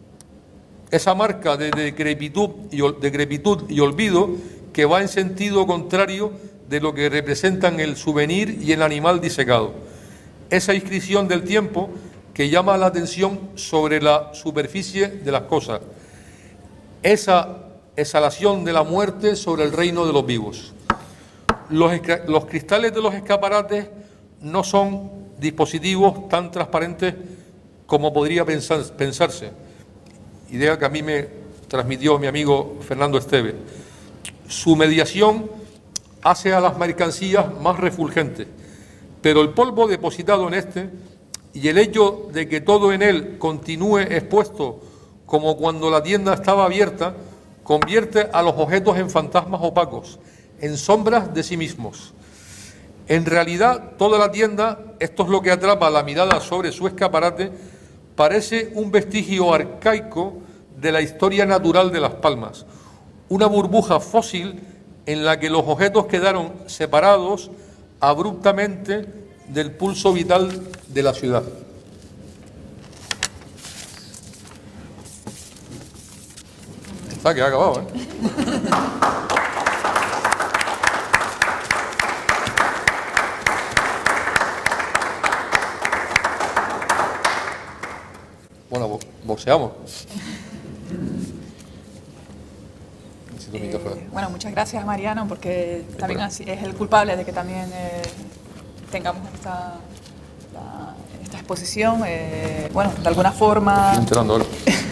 esa marca de decrepitud y olvido que va en sentido contrario de lo que representan el souvenir y el animal disecado. Esa inscripción del tiempo que llama la atención sobre la superficie de las cosas, esa exhalación de la muerte sobre el reino de los vivos. Los cristales de los escaparates no son dispositivos tan transparentes como podría pensarse, idea que a mí me transmitió mi amigo Fernando Esteve. Su mediación hace a las mercancías más refulgentes, pero el polvo depositado en este y el hecho de que todo en él continúe expuesto como cuando la tienda estaba abierta, convierte a los objetos en fantasmas opacos, en sombras de sí mismos. En realidad, toda la tienda, esto es lo que atrapa la mirada sobre su escaparate, parece un vestigio arcaico de la historia natural de Las Palmas, una burbuja fósil en la que los objetos quedaron separados abruptamente del pulso vital de la ciudad. Está que ha acabado, ¿eh? Bueno, boxeamos. Bueno, muchas gracias, Mariano, porque también es el culpable de que también tengamos esta exposición. Bueno, de alguna forma... Estoy enterando ahora.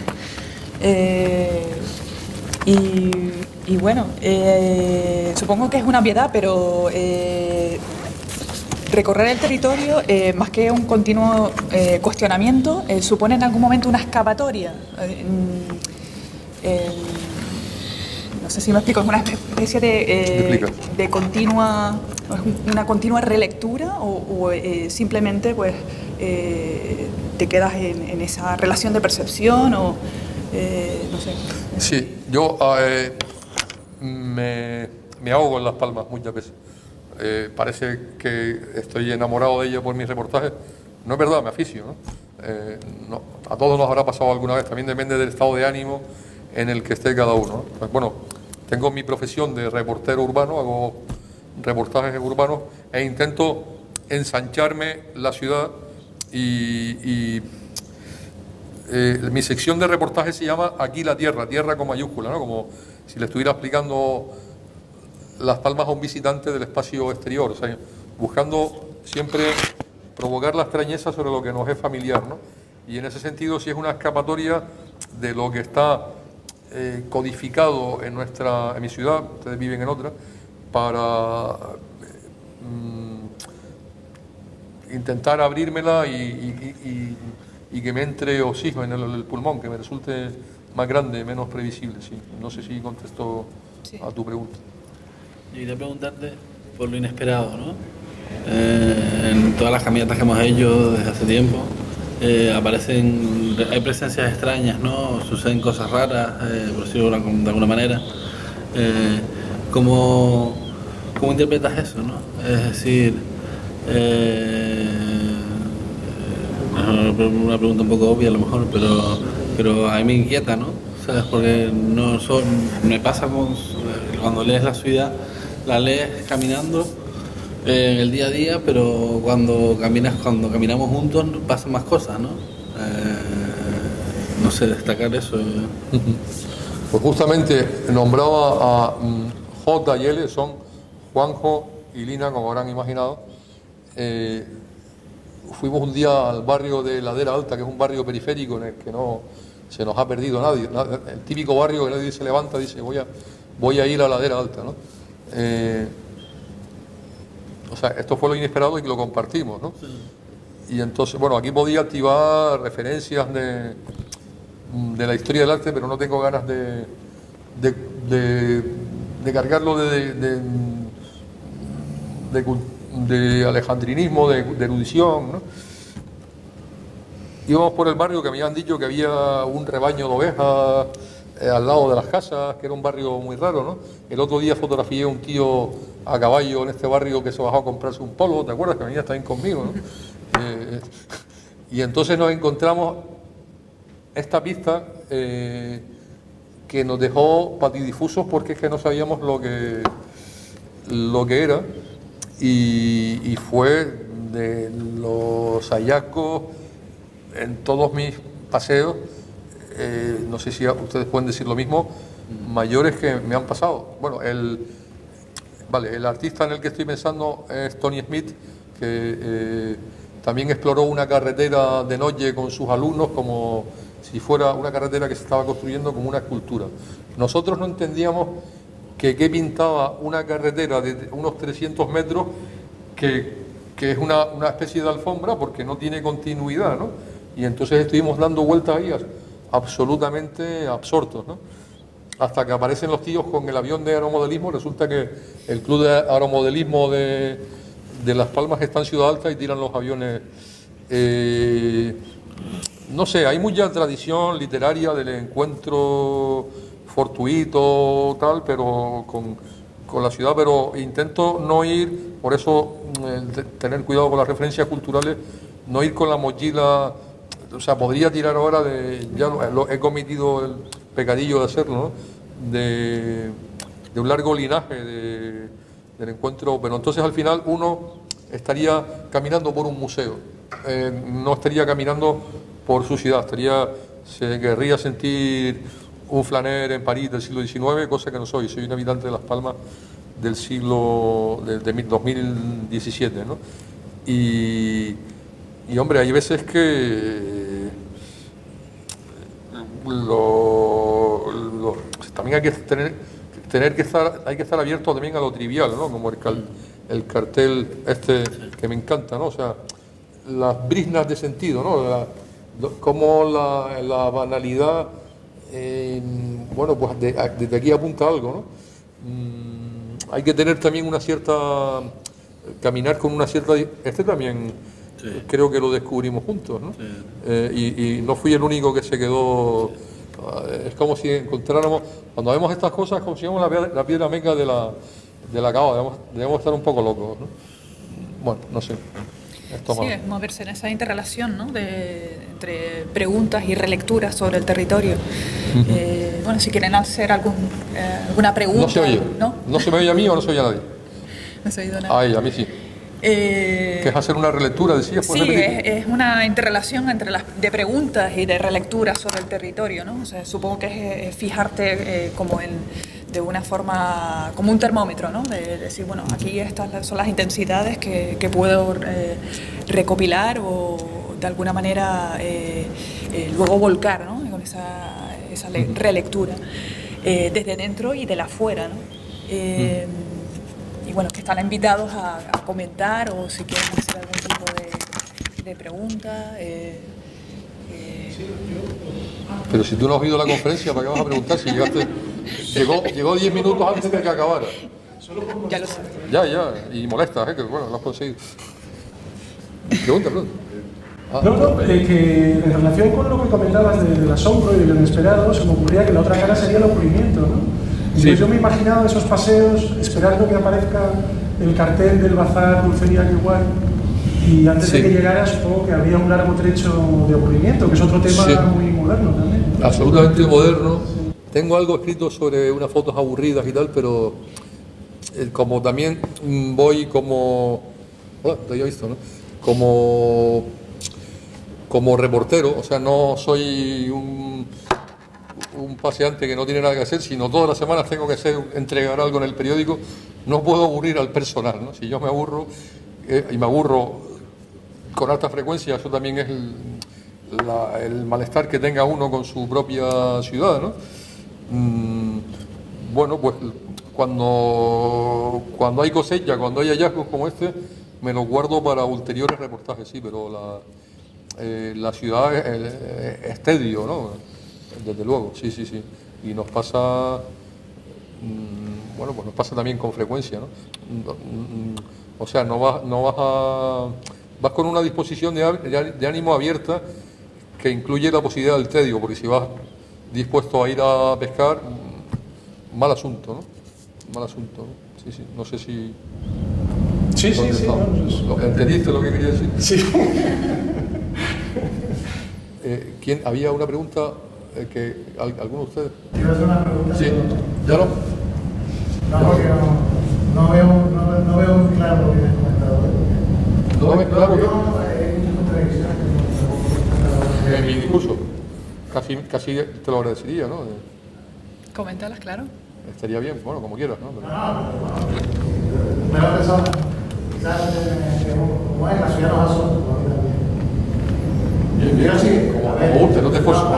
Y bueno, supongo que es una obviedad, pero recorrer el territorio, más que un continuo cuestionamiento, supone en algún momento una excavatoria. No sé si me explico, es una especie de continua, una continua relectura o simplemente pues te quedas en esa relación de percepción o no sé. Sí, yo me ahogo en Las Palmas muchas veces. Parece que estoy enamorado de ella por mis reportajes. No es verdad, me aficio, ¿no? A todos nos habrá pasado alguna vez, también depende del estado de ánimo en el que esté cada uno, ¿no? Pues bueno, tengo mi profesión de reportero urbano, hago reportajes urbanos e intento ensancharme la ciudad y mi sección de reportaje se llama Aquí la Tierra, tierra con mayúscula, ¿no? Como si le estuviera explicando Las Palmas a un visitante del espacio exterior, o sea, buscando siempre provocar la extrañeza sobre lo que nos es familiar, ¿no? Y en ese sentido, si es una escapatoria de lo que está codificado en mi ciudad, ustedes viven en otra, para intentar abrírmela y que me entre oxígeno en el pulmón, que me resulte más grande, menos previsible. Sí. No sé si contesto a tu pregunta. Yo quería preguntarte por lo inesperado, ¿no? En todas las caminatas que hemos hecho desde hace tiempo, hay presencias extrañas, ¿no? Suceden cosas raras, por decirlo de alguna manera. ¿Cómo interpretas eso, no? Es decir, una pregunta un poco obvia a lo mejor, pero a mí me inquieta, ¿no? ¿Sabes? Porque me pasa cuando lees la ciudad, la lees caminando en el día a día, pero cuando caminamos juntos pasan más cosas, ¿no? No sé, destacar eso. Pues justamente nombraba a J y L, son Juanjo y Lina, como habrán imaginado. Fuimos un día al barrio de Ladera Alta, que es un barrio periférico en el que no se nos ha perdido nadie. El típico barrio que nadie se levanta y dice voy a ir a Ladera Alta, ¿no? O sea, esto fue lo inesperado y que lo compartimos, ¿no? Sí. Y entonces, bueno, aquí podía activar referencias de la historia del arte, pero no tengo ganas de cargarlo de alejandrinismo, de erudición, ¿no? Íbamos por el barrio que me habían dicho que había un rebaño de ovejas al lado de las casas, que era un barrio muy raro, ¿no? El otro día fotografié a un tío a caballo en este barrio que se bajó a comprarse un polo, ¿te acuerdas? Que venía también conmigo, ¿no? Y entonces nos encontramos esta pista que nos dejó patidifusos porque es que no sabíamos lo que era, y fue de los hallazgos en todos mis paseos, no sé si ustedes pueden decir lo mismo, mayores que me han pasado. Bueno, el artista en el que estoy pensando es Tony Smith, que también exploró una carretera de noche con sus alumnos como si fuera una carretera que se estaba construyendo como una escultura. Nosotros no entendíamos qué pintaba una carretera de unos 300 metros que es una especie de alfombra porque no tiene continuidad, ¿no? Y entonces estuvimos dando vueltas ahí absolutamente absortos, ¿no? Hasta que aparecen los tíos con el avión de aeromodelismo. Resulta que el club de aeromodelismo de Las Palmas está en Ciudad Alta y tiran los aviones. No sé, hay mucha tradición literaria del encuentro fortuito, tal, pero con la ciudad, pero intento no ir, por eso tener cuidado con las referencias culturales, no ir con la mochila. O sea, podría tirar ahora he cometido el pecadillo de hacerlo, ¿no? De un largo linaje del encuentro, pero entonces al final uno estaría caminando por un museo, no estaría caminando por su ciudad, se querría sentir un flaner en París del siglo XIX, cosa que no soy un habitante de Las Palmas del siglo de 2017, ¿no? Y hombre, hay veces que también hay que estar abierto también a lo trivial, ¿no? Como el cartel que me encanta, ¿no? O sea, las briznas de sentido, ¿no? Como la banalidad, bueno, pues desde aquí apunta algo, ¿no? Hay que tener también caminar con una cierta. También. Sí. Creo que lo descubrimos juntos, ¿no? Sí. Y no fui el único que se quedó. Es como si encontráramos, cuando vemos estas cosas, como si vemos la piedra meca de la cava, debemos estar un poco locos, ¿no? Bueno, no sé. Sí, es moverse en esa interrelación, ¿no? Entre preguntas y relecturas sobre el territorio. Bueno, si quieren hacer alguna pregunta. No se oye. ¿No se me oye a mí o no se oye a nadie? No se ha oído nada. Ay, a mí sí. ¿Qué es hacer una relectura, decías? Sí, es una interrelación de preguntas y de relecturas sobre el territorio, ¿no? O sea, supongo que es fijarte de una forma, como un termómetro, ¿no? De decir, bueno, aquí estas son las intensidades que puedo recopilar o de alguna manera luego volcar, ¿no? Con esa relectura desde dentro y de la afuera, ¿no? Y bueno, que están invitados a comentar o si quieren hacer algún tipo de pregunta. Pero si tú no has oído la conferencia, ¿para qué vas a preguntar si llegaste? Llegó 10 minutos antes de que acabara. Ya lo sé. Ya, y molesta, que bueno, lo has conseguido. Pregunta. Que en relación con lo que comentabas del asombro y de lo inesperado, se me ocurría que la otra cara sería el aburrimiento, ¿no? Entonces yo me he imaginado esos paseos esperando que aparezca el cartel del bazar Dulcería Qué Guay, y antes de que llegara supongo que había un largo trecho de aburrimiento, que es otro tema muy moderno también. Absolutamente moderno. Tengo algo escrito sobre unas fotos aburridas y tal, pero como también voy como... Bueno, lo había visto, ¿no? Como reportero, o sea, no soy un paseante que no tiene nada que hacer, sino todas las semanas tengo que entregar algo en el periódico, no puedo aburrir al personal, ¿no? Si yo me aburro, y me aburro con alta frecuencia, eso también es el malestar que tenga uno con su propia ciudad, ¿no? Bueno, pues cuando hay cosecha, cuando hay hallazgos como este, me los guardo para ulteriores reportajes, sí, pero la ciudad es tedio, ¿no? Desde luego, sí. Y nos pasa, bueno, pues nos pasa también con frecuencia, ¿no? O sea, vas con una disposición de ánimo abierta que incluye la posibilidad del tedio, porque si vas dispuesto a ir a pescar, mal asunto, ¿no? Sí, no sé si... Sí. ¿Entendiste lo que quería decir? Sí. ¿Había una pregunta alguno de ustedes? Quiero hacer una pregunta. Sí, ya no. No, porque no veo muy claro lo que has comentado. ¿No ves claro? Hay muchas contradicciones que En mi discurso. Casi te lo agradecería, ¿no? Coméntalas, claro. Estaría bien, bueno, como quieras, ¿no? Primera persona, quizás como es la ciudad nos asombra. Bien. Como guste, no te esfuerces.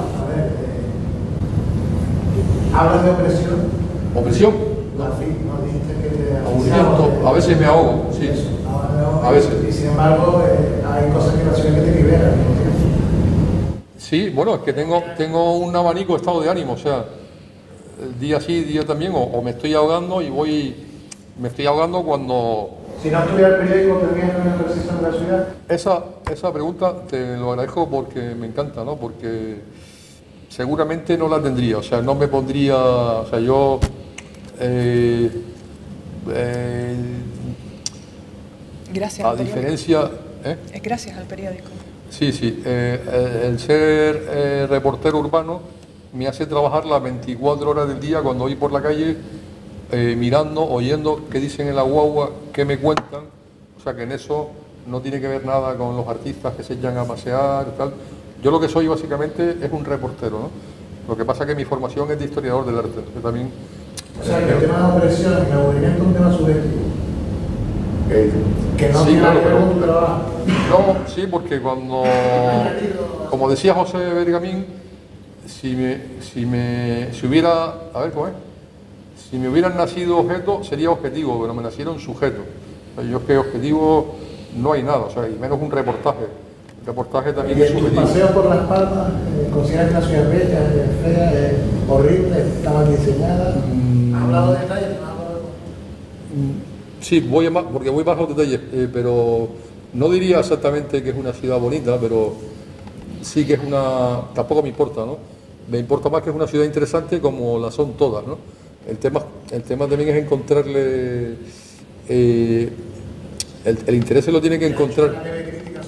Hablas de opresión. ¿Opresión? No dijiste que te... Aburrimiento, a veces me ahogo, sí. A veces. Y sin embargo, hay cosas que la ciudad que te liberan. Sí, bueno, es que tengo un abanico de estado de ánimo, o sea, día sí, día también, o me estoy ahogando me estoy ahogando cuando... Si no estuviera el periódico, ¿tendrías un ejercicio en la ciudad? Esa pregunta te lo agradezco porque me encanta, ¿no? Porque seguramente no la tendría, o sea, no me pondría, o sea, yo... Gracias a al diferencia... Es gracias al periódico. Sí, el ser reportero urbano me hace trabajar las 24 horas del día cuando voy por la calle mirando, oyendo qué dicen en la guagua, qué me cuentan, o sea que en eso no tiene que ver nada con los artistas que se echan a pasear y tal. Yo lo que soy básicamente es un reportero, ¿no? Lo que pasa es que mi formación es de historiador del arte, que también... O sea que el tema de opresión y el aburrimiento es un tema subjetivo. Que no tiene nada que ver con tu trabajo. No, sí, porque como decía José Bergamín, si hubiera, a ver cómo es, si me hubieran nacido objeto sería objetivo, pero me nacieron sujeto. O sea, yo es que objetivo no hay nada, o sea, y menos un reportaje. El reportaje también es subjetivo. Paseo por Las Palmas, ¿consideras que la ciudad es bella, es fea, es horrible, está mal diseñada? ¿Has hablado de detalles? Sí, porque voy más a los detalles, pero no diría exactamente que es una ciudad bonita, pero sí que es tampoco me importa, ¿no? Me importa más que es una ciudad interesante como la son todas, ¿no? El tema también es encontrarle el interés se lo tiene que encontrar.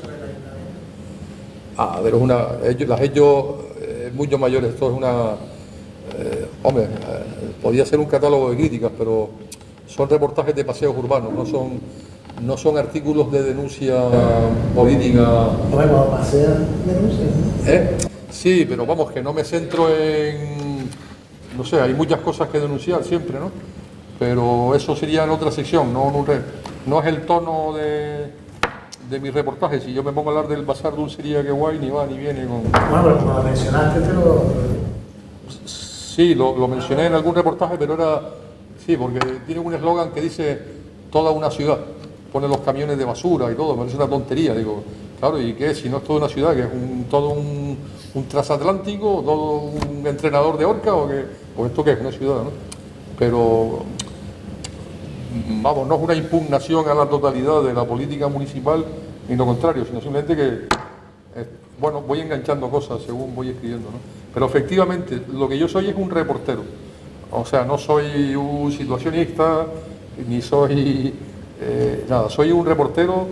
Pero las ellos mucho mayores, esto es una... hombre, podría ser un catálogo de críticas, pero son reportajes de paseos urbanos, no son artículos de denuncia política. Bueno, pasean denuncias. Sí, pero vamos, que no me centro en... No sé, hay muchas cosas que denunciar siempre, ¿no? Pero eso sería en otra sección, no es el tono de mis reportajes. Si yo me pongo a hablar del bazar dulcería que guay, ni va ni viene con... Bueno, pero como lo mencionaste, pero... Sí, lo mencioné en algún reportaje, pero era... Sí, porque tiene un eslogan que dice toda una ciudad. Pone los camiones de basura y todo, me parece una tontería. Digo, claro, ¿y qué es? Si no es toda una ciudad, que es todo un transatlántico, todo un entrenador de Orca, o esto qué es, una ciudad, ¿no? Pero... Vamos, no es una impugnación a la totalidad de la política municipal, ni lo contrario, sino simplemente que, bueno, voy enganchando cosas según voy escribiendo, ¿no? Pero efectivamente, lo que yo soy es un reportero. O sea, no soy un situacionista, ni soy nada, soy un reportero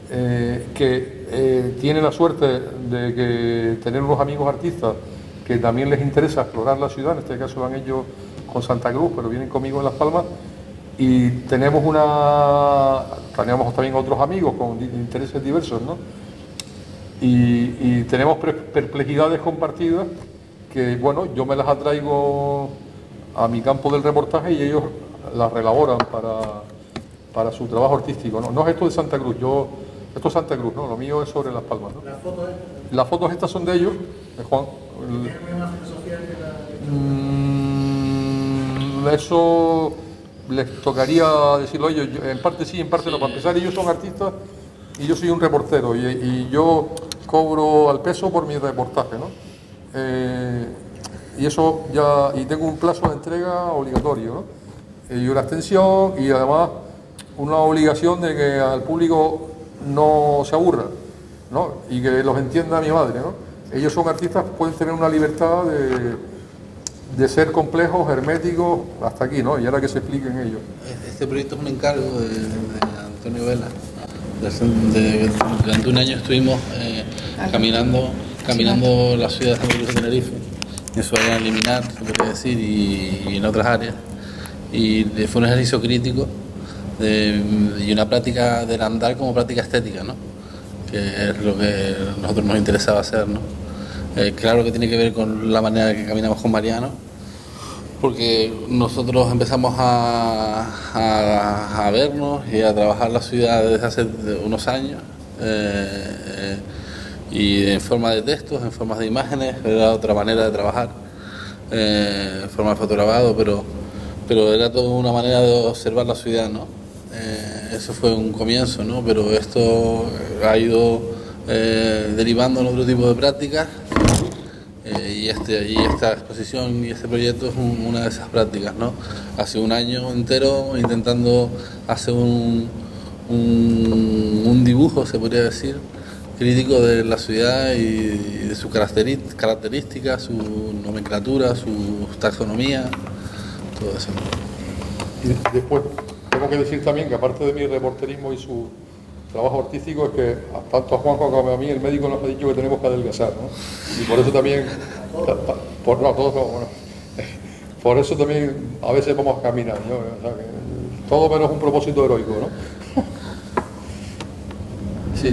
que tiene la suerte de que tener unos amigos artistas que también les interesa explorar la ciudad. En este caso lo han hecho con Santa Cruz, pero vienen conmigo en Las Palmas. Y tenemos también otros amigos con intereses diversos, ¿no? Y tenemos perplejidades compartidas que, bueno, yo me las atraigo a mi campo del reportaje y ellos las relaboran para su trabajo artístico, ¿no? No es esto de Santa Cruz, esto es Santa Cruz, ¿no? Lo mío es sobre Las Palmas, ¿no? Las fotos estas son de ellos, de Juan. ¿Tienen una filosofía que Eso... les tocaría decirlo a ellos, en parte sí, en parte no. Para empezar, ellos son artistas y yo soy un reportero y yo cobro al peso por mi reportaje, ¿no? Y eso ya, y tengo un plazo de entrega obligatorio, ¿no? Y una extensión y además una obligación de que al público no se aburra, ¿no? Y que los entienda mi madre, ¿no? Ellos son artistas, pueden tener una libertad de ser complejos, herméticos, hasta aquí, ¿no? Y ahora que se expliquen ellos. Este proyecto es un encargo de Antonio Vela. Durante un año estuvimos caminando la ciudad de Santa Cruz de Tenerife, en su área liminar, se podría decir, y en otras áreas. Y fue un ejercicio crítico y una práctica del andar como práctica estética, ¿no? Que es lo que a nosotros nos interesaba hacer, ¿no? Claro que tiene que ver con la manera en que caminamos con Mariano, porque nosotros empezamos a vernos y a trabajar la ciudad desde hace unos años, y en forma de textos, en forma de imágenes, era otra manera de trabajar, en forma de fotografado, pero era toda una manera de observar la ciudad, ¿no? Eso fue un comienzo, ¿no? Pero esto ha ido derivando en otro tipo de prácticas, y esta exposición y este proyecto es una de esas prácticas, ¿no? Hace un año entero intentando hacer un dibujo, se podría decir, crítico de la ciudad y de sus características, su nomenclatura, su taxonomía, todo eso. Y después tengo que decir también que aparte de mi reporterismo y su trabajo artístico, es que tanto a Juanjo como a mí el médico nos ha dicho que tenemos que adelgazar, ¿no? Y por eso también, por eso también a veces vamos a caminar, ¿no? O sea, que todo menos un propósito heroico, ¿no? Sí,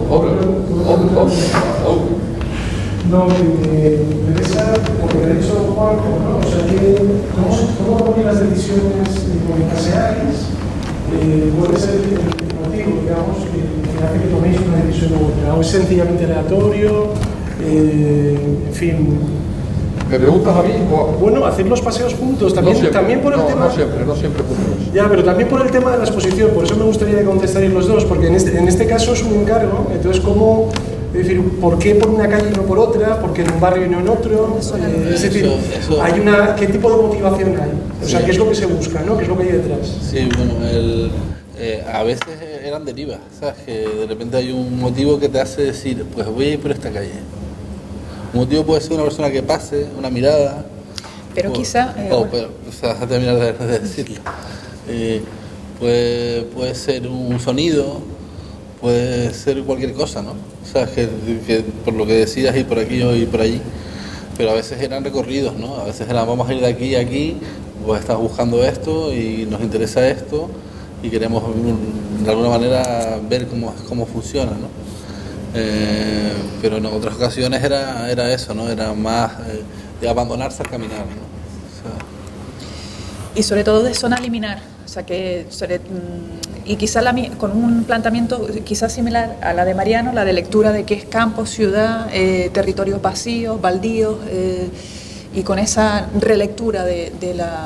No, me interesa, porque me ha dicho Juanjo, ¿no? O sea, ¿cómo toman las decisiones comunicacionales? Puede ser el motivo, digamos, que hace que toméis una decisión u otra. O es sencillamente aleatorio, en fin. ¿Me preguntas a mí? Bueno, hacer los paseos juntos, también, también por el tema... No siempre juntos. Ya, pero también por el tema de la exposición, por eso me gustaría que contestarais los dos, porque en este caso es un encargo, entonces ¿cómo...? Es decir, ¿por qué por una calle y no por otra? ¿Por qué en un barrio y no en otro? Es decir, ¿qué tipo de motivación hay? O sea, ¿qué es lo que se busca, ¿no? ¿Qué es lo que hay detrás? Sí, bueno, a veces eran derivas, ¿sabes? Que de repente hay un motivo que te hace decir, pues voy a ir por esta calle. Un motivo puede ser una persona que pase, una mirada. Pero quizá... déjame terminar de decirlo. Puede ser un sonido, puede ser cualquier cosa, ¿no? O sea, que por lo que decías y por aquí y por allí, pero a veces eran recorridos, ¿no? A veces era vamos a ir de aquí a aquí, pues estás buscando esto y nos interesa esto y queremos de alguna manera ver cómo funciona, ¿no? Pero en otras ocasiones era eso, ¿no? Era más de abandonarse al caminar, ¿no? O sea, y sobre todo de zona liminar, o sea que y quizá con un planteamiento quizás similar a la de Mariano, la de lectura de qué es campo, ciudad, territorios vacíos, baldíos, y con esa relectura en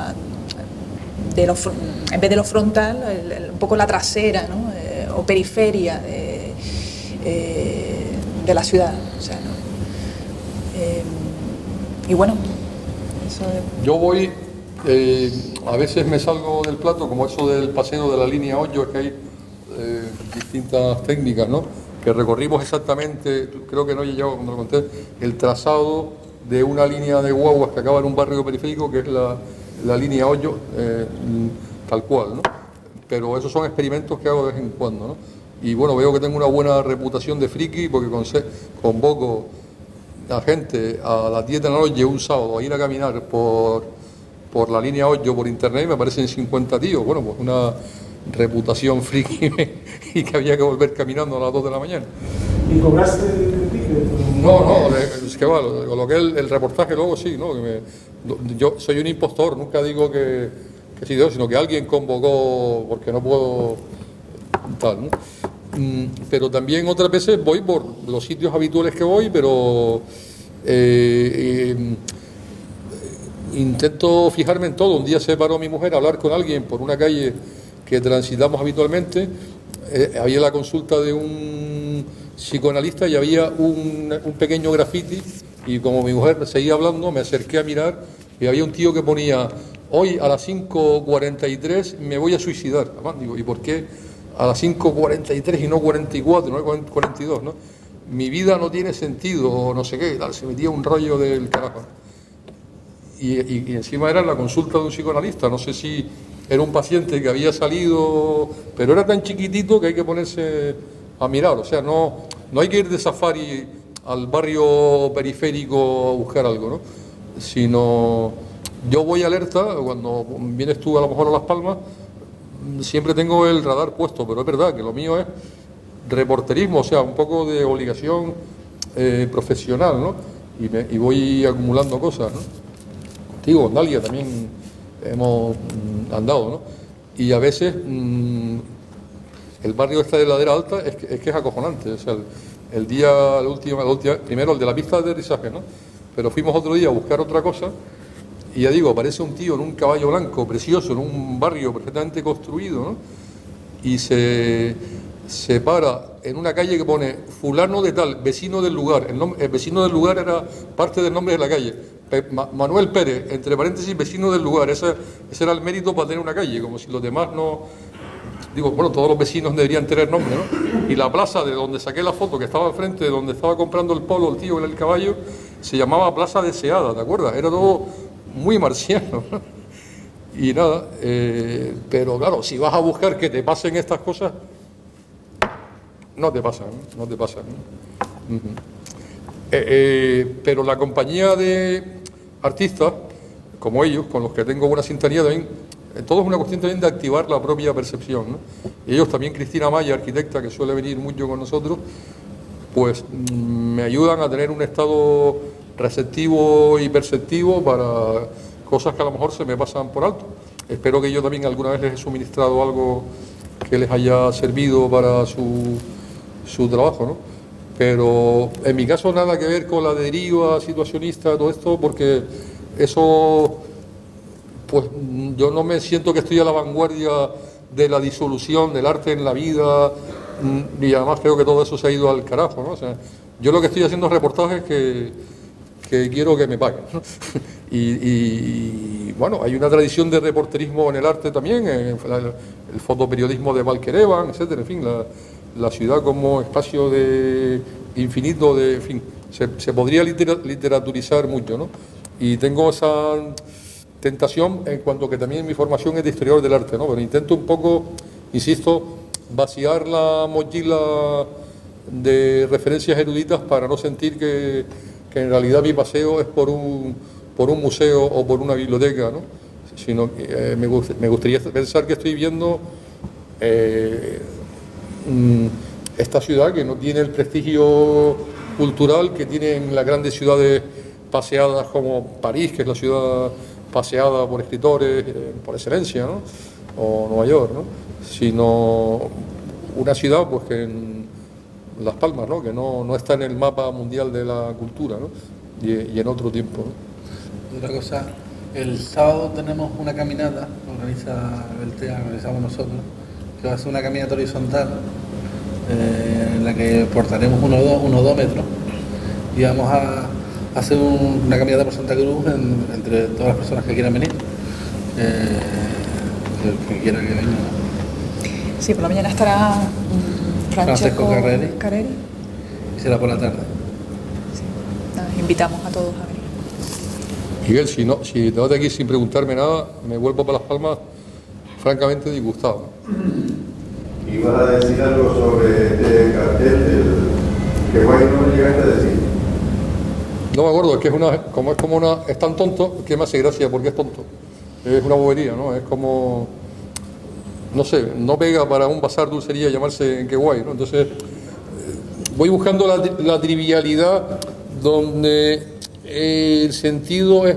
vez de lo frontal, un poco la trasera, ¿no? O periferia de la ciudad, o sea, ¿no? Y bueno, eso yo voy, a veces me salgo del plato, como eso del paseo de la línea 8, es que hay distintas técnicas, ¿no? Que recorrimos exactamente, creo que no he llegado, cuando lo conté, el trazado de una línea de guaguas que acaba en un barrio periférico, que es la línea 8, tal cual, ¿no? Pero esos son experimentos que hago de vez en cuando, ¿no? Y bueno, veo que tengo una buena reputación de friki porque convoco a gente a las 10 de la noche un sábado a ir a caminar por la línea 8 por internet y me aparecen 50 tíos. Bueno, pues una reputación friki y que había que volver caminando a las 2 de la mañana. ¿Y cobraste el ticket? No, es que va, lo que es el reportaje luego sí, ¿no? Yo soy un impostor, nunca digo que sí Dios, sino que alguien convocó porque no puedo tal, ¿no? Pero también otras veces voy por los sitios habituales que voy, pero intento fijarme en todo. Un día se paró mi mujer a hablar con alguien por una calle que transitamos habitualmente, había la consulta de un psicoanalista y había un pequeño graffiti y como mi mujer seguía hablando me acerqué a mirar y había un tío que ponía: hoy a las 5:43 me voy a suicidar. Además, digo, ¿y por qué a las 5:43 y no 44, no 42, ¿no? Mi vida no tiene sentido, o no sé qué, tal, se metía un rollo del carajo. Y encima era la consulta de un psicoanalista, no sé si era un paciente que había salido, pero era tan chiquitito que hay que ponerse a mirar, o sea, no hay que ir de safari al barrio periférico a buscar algo, ¿no? Sino yo voy alerta, cuando vienes tú a lo mejor a Las Palmas, siempre tengo el radar puesto, pero es verdad que lo mío es reporterismo, o sea, un poco de obligación profesional, ¿no? Y voy acumulando cosas, ¿no? Contigo, con Dalia también hemos andado, ¿no? Y a veces el barrio de Ladera Alta es que es acojonante, o sea, primero el de la pista de aterrizaje, ¿no? Pero fuimos otro día a buscar otra cosa. Y ya digo, aparece un tío en un caballo blanco precioso, en un barrio perfectamente construido, ¿no? Y se para en una calle que pone fulano de tal, vecino del lugar. El vecino del lugar era parte del nombre de la calle. Manuel Pérez, entre paréntesis, vecino del lugar. Ese era el mérito para tener una calle, como si los demás no... Digo, bueno, todos los vecinos deberían tener nombre, ¿no? Y la plaza de donde saqué la foto, que estaba enfrente de donde estaba comprando el polo, el tío en el caballo, se llamaba Plaza Deseada, ¿te acuerdas? Era todo muy marciano, ¿no? Y nada, pero claro, si vas a buscar que te pasen estas cosas, no te pasan, ¿no? No te pasan, ¿no? Pero la compañía de artistas, como ellos, con los que tengo buena sintonía también, todo es una cuestión también de activar la propia percepción, ¿no? Y ellos también, Cristina Maya, arquitecta, que suele venir mucho con nosotros, pues me ayudan a tener un estado receptivo y perceptivo para cosas que a lo mejor se me pasan por alto. Espero que yo también alguna vez les he suministrado algo que les haya servido para su trabajo, ¿no? Pero en mi caso nada que ver con la deriva situacionista, todo esto, porque eso, pues yo no me siento que estoy a la vanguardia de la disolución del arte en la vida, y además creo que todo eso se ha ido al carajo, ¿no? O sea, yo lo que estoy haciendo es reportajes que quiero que me paguen, ¿no? Y bueno, hay una tradición de reporterismo en el arte también, el fotoperiodismo de Walker Evans, etcétera, en fin, la ciudad como espacio de infinito, en fin, se podría literaturizar mucho, ¿no? Y tengo esa tentación en cuanto que también mi formación es de historiador del arte, ¿no? Pero intento un poco, insisto, vaciar la mochila de referencias eruditas para no sentir que en realidad mi paseo es por un museo o por una biblioteca, ¿no? Sino que me gustaría pensar que estoy viendo esta ciudad que no tiene el prestigio cultural que tienen las grandes ciudades paseadas como París, que es la ciudad paseada por escritores por excelencia, ¿no? O Nueva York, ¿no? Sino una ciudad pues que en Las Palmas, ¿no? Que no está en el mapa mundial de la cultura, ¿no? Y en otro tiempo, ¿no? Otra cosa, el sábado tenemos una caminata, organizamos nosotros, que va a ser una caminata horizontal, en la que portaremos unos 2 metros y vamos a hacer una caminata por Santa Cruz entre todas las personas que quieran venir, que quiera que venga. Sí, por la mañana estará Francesco Carreri. Y será por la tarde. Sí. Nada, invitamos a todos a venir. Miguel, si te vas de aquí sin preguntarme nada, me vuelvo para Las Palmas francamente disgustado. ¿Ibas a decir algo sobre este cartel que guay no me llegaste a decir? No me acuerdo, es que es tan tonto que me hace gracia porque es tonto. Es una bobería, ¿no? Es como, no sé, no pega para un bazar dulcería llamarse Qué Guay, ¿no? Entonces, voy buscando la trivialidad donde el sentido es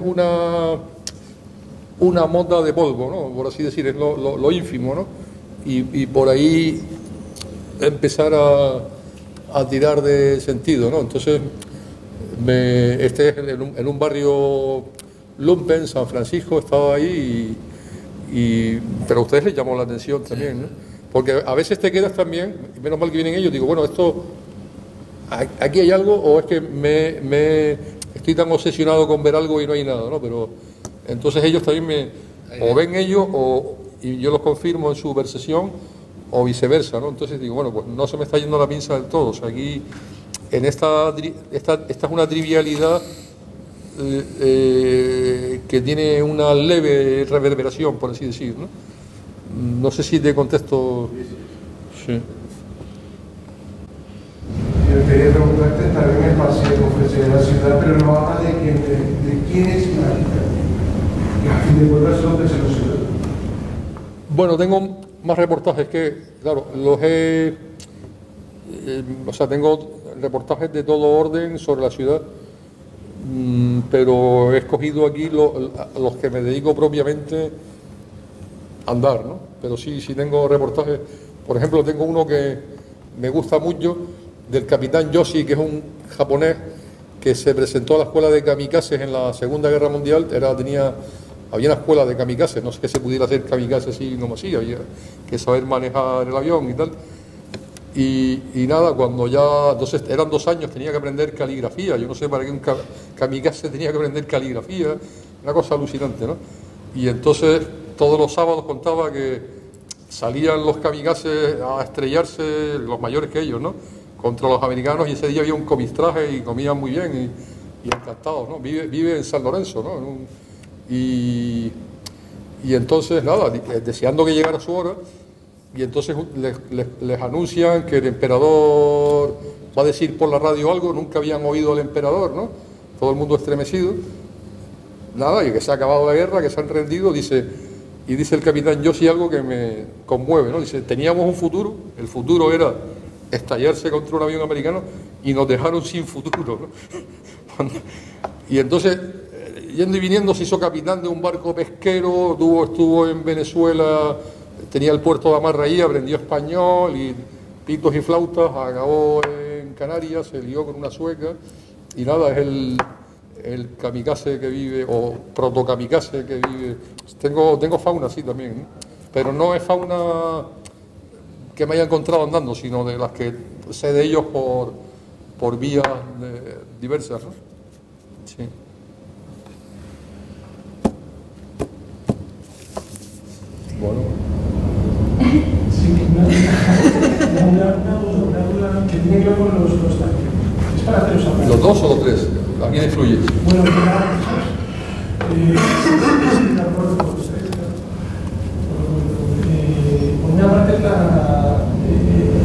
una mota de polvo, ¿no? Por así decir, es lo ínfimo, ¿no? Y por ahí empezar a tirar de sentido, ¿no? Entonces, este es en un barrio lumpen, San Francisco, estaba ahí pero a ustedes les llamó la atención también, ¿no? Porque a veces te quedas también, menos mal que vienen ellos, digo, bueno, aquí hay algo, o es que estoy tan obsesionado con ver algo y no hay nada, ¿no? Pero entonces ellos también o ven ellos y yo los confirmo en su percepción, o viceversa, ¿no? Entonces digo, bueno, pues no se me está yendo la pinza del todo, o sea, aquí en esta es una trivialidad que tiene una leve reverberación, por así decir, ¿no? No sé si te contesto. Sí. Yo quería preguntarte también el paseo que ofrece la ciudad, pero no habla de quién es la ciudad. Y a fin de cuentas, ¿dónde se lo ciudad? Bueno, tengo más reportajes que, claro, tengo reportajes de todo orden sobre la ciudad, pero he escogido aquí los que me dedico propiamente a andar, ¿no? Pero sí tengo reportajes. Por ejemplo, tengo uno que me gusta mucho, del capitán Yoshi, que es un japonés que se presentó a la escuela de kamikazes en la Segunda Guerra Mundial. Había una escuela de kamikazes, no sé qué se pudiera hacer kamikaze así como así, había que saber manejar el avión y tal. Y nada, cuando ya, entonces eran 2 años, tenía que aprender caligrafía. Yo no sé para qué un kamikaze tenía que aprender caligrafía, una cosa alucinante, ¿no? Y entonces todos los sábados contaba que salían los kamikazes a estrellarse, los mayores que ellos, ¿no?, contra los americanos, y ese día había un comistraje y comían muy bien y encantados, ¿no? Vive en San Lorenzo, ¿no? Y entonces, nada, deseando que llegara su hora, y entonces les anuncian que el emperador va a decir por la radio algo. Nunca habían oído al emperador, ¿no? Todo el mundo estremecido. Nada, y que se ha acabado la guerra, que se han rendido, dice el capitán Yoshi algo que me conmueve, ¿no? Dice, teníamos un futuro, el futuro era estallarse contra un avión americano y nos dejaron sin futuro, ¿no? Y entonces, yendo y viniendo, se hizo capitán de un barco pesquero, estuvo en Venezuela, tenía el puerto de Amarra ahí, aprendió español y pitos y flautas, acabó en Canarias, se lió con una sueca y nada, es el kamikaze que vive, o proto-kamikaze que vive. Tengo fauna así también, ¿no? Pero no es fauna que me haya encontrado andando, sino de las que sé de ellos por vías diversas, ¿no? Sí. Bueno. Sí, una duda que tiene que ver con los tanques. Es para hacer los ¿Los 2 o los 3? ¿A quién influye? Bueno, sí, de acuerdo con ustedes. Por una parte,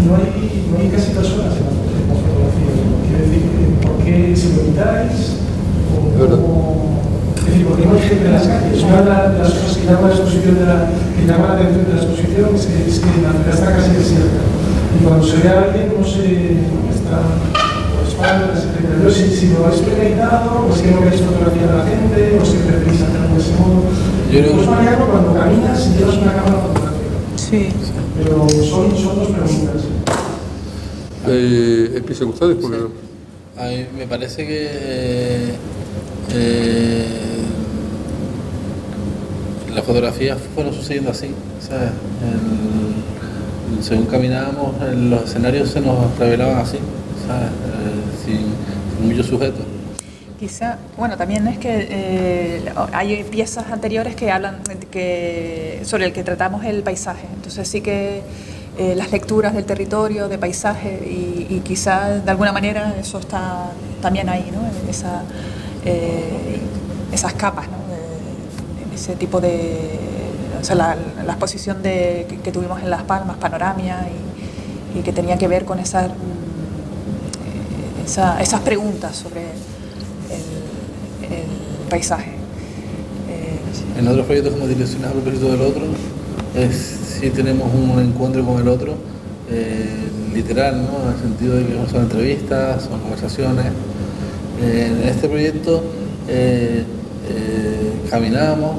no hay casi personas en la fotografía, ¿no? Quiero decir, ¿por qué se lo quitáis? Es decir, ¿por qué no hay gente en las calles? Una de las cosas que llama la atención de la exposición es que la ciudad está casi desierta. Y cuando se ve a alguien, no se está por espaldas, etc. Yo si lo habéis premeditado, o es que no queréis fotografiar a la gente, o es que preferís hacerlo de ese modo. Pues mañana cuando caminas y llevas una cámara fotográfica. Sí. Pero son dos preguntas. Empiecen ustedes porque... Sí. A mí me parece que las fotografías fueron sucediendo así, ¿sabes? Según caminábamos, los escenarios se nos revelaban así, ¿sabes? Sin mucho sujeto. Quizá, bueno, también es que hay piezas anteriores que hablan sobre el que tratamos el paisaje, entonces sí que las lecturas del territorio, de paisaje, y quizá de alguna manera eso está también ahí, ¿no? Esas capas, ¿no? Ese tipo de... O sea, la exposición que tuvimos en Las Palmas, Panoramia, y que tenía que ver con esas preguntas sobre el paisaje. En otros proyectos como Direcciones a propósito del otro, sí tenemos un encuentro con el otro, literal, ¿no? En el sentido de que son entrevistas, son conversaciones. En este proyecto caminábamos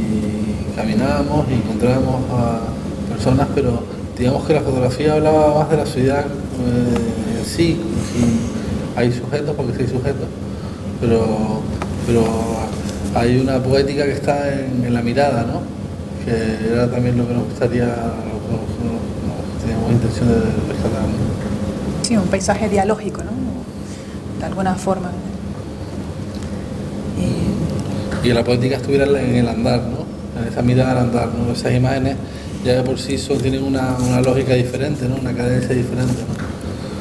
y encontrábamos a personas, pero digamos que la fotografía hablaba más de la ciudad en sí, y hay sujetos porque sí hay sujetos, pero hay una poética que está en la mirada, ¿no? Que era también lo que nos gustaría, teníamos intención de rescatar, ¿no? Sí, un paisaje dialógico, ¿no? De alguna forma. Y que la poética estuviera en el andar, ¿no? En esa mirada al andar, ¿no? Esas imágenes ya de por sí tienen una lógica diferente, ¿no? Una cadencia diferente, ¿no?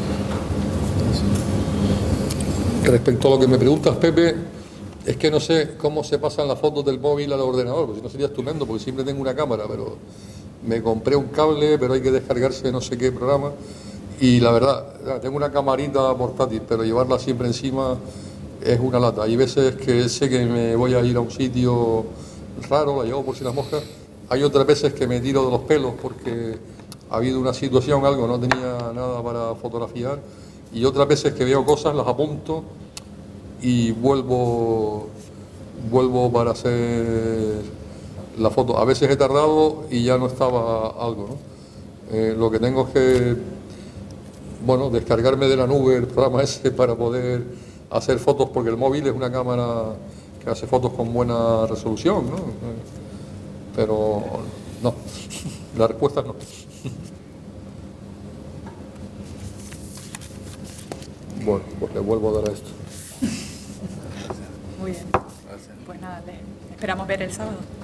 Respecto a lo que me preguntas, Pepe, es que no sé cómo se pasan las fotos del móvil al ordenador, porque si no sería estupendo, porque siempre tengo una cámara, pero me compré un cable, pero hay que descargarse no sé qué programa, y la verdad, tengo una camarita portátil, pero llevarla siempre encima es una lata. Hay veces que sé que me voy a ir a un sitio raro, la llevo por si las moscas, hay otras veces que me tiro de los pelos porque ha habido una situación, algo, no tenía nada para fotografiar, y otras veces que veo cosas, las apunto y vuelvo para hacer la foto. A veces he tardado y ya no estaba algo, ¿no? Lo que tengo es que, bueno, descargarme de la nube el programa ese para poder hacer fotos, porque el móvil es una cámara que hace fotos con buena resolución, ¿no? Pero no, la respuesta es no. Bueno, pues le vuelvo a dar a esto. Muy bien. Pues nada, esperamos ver el sábado.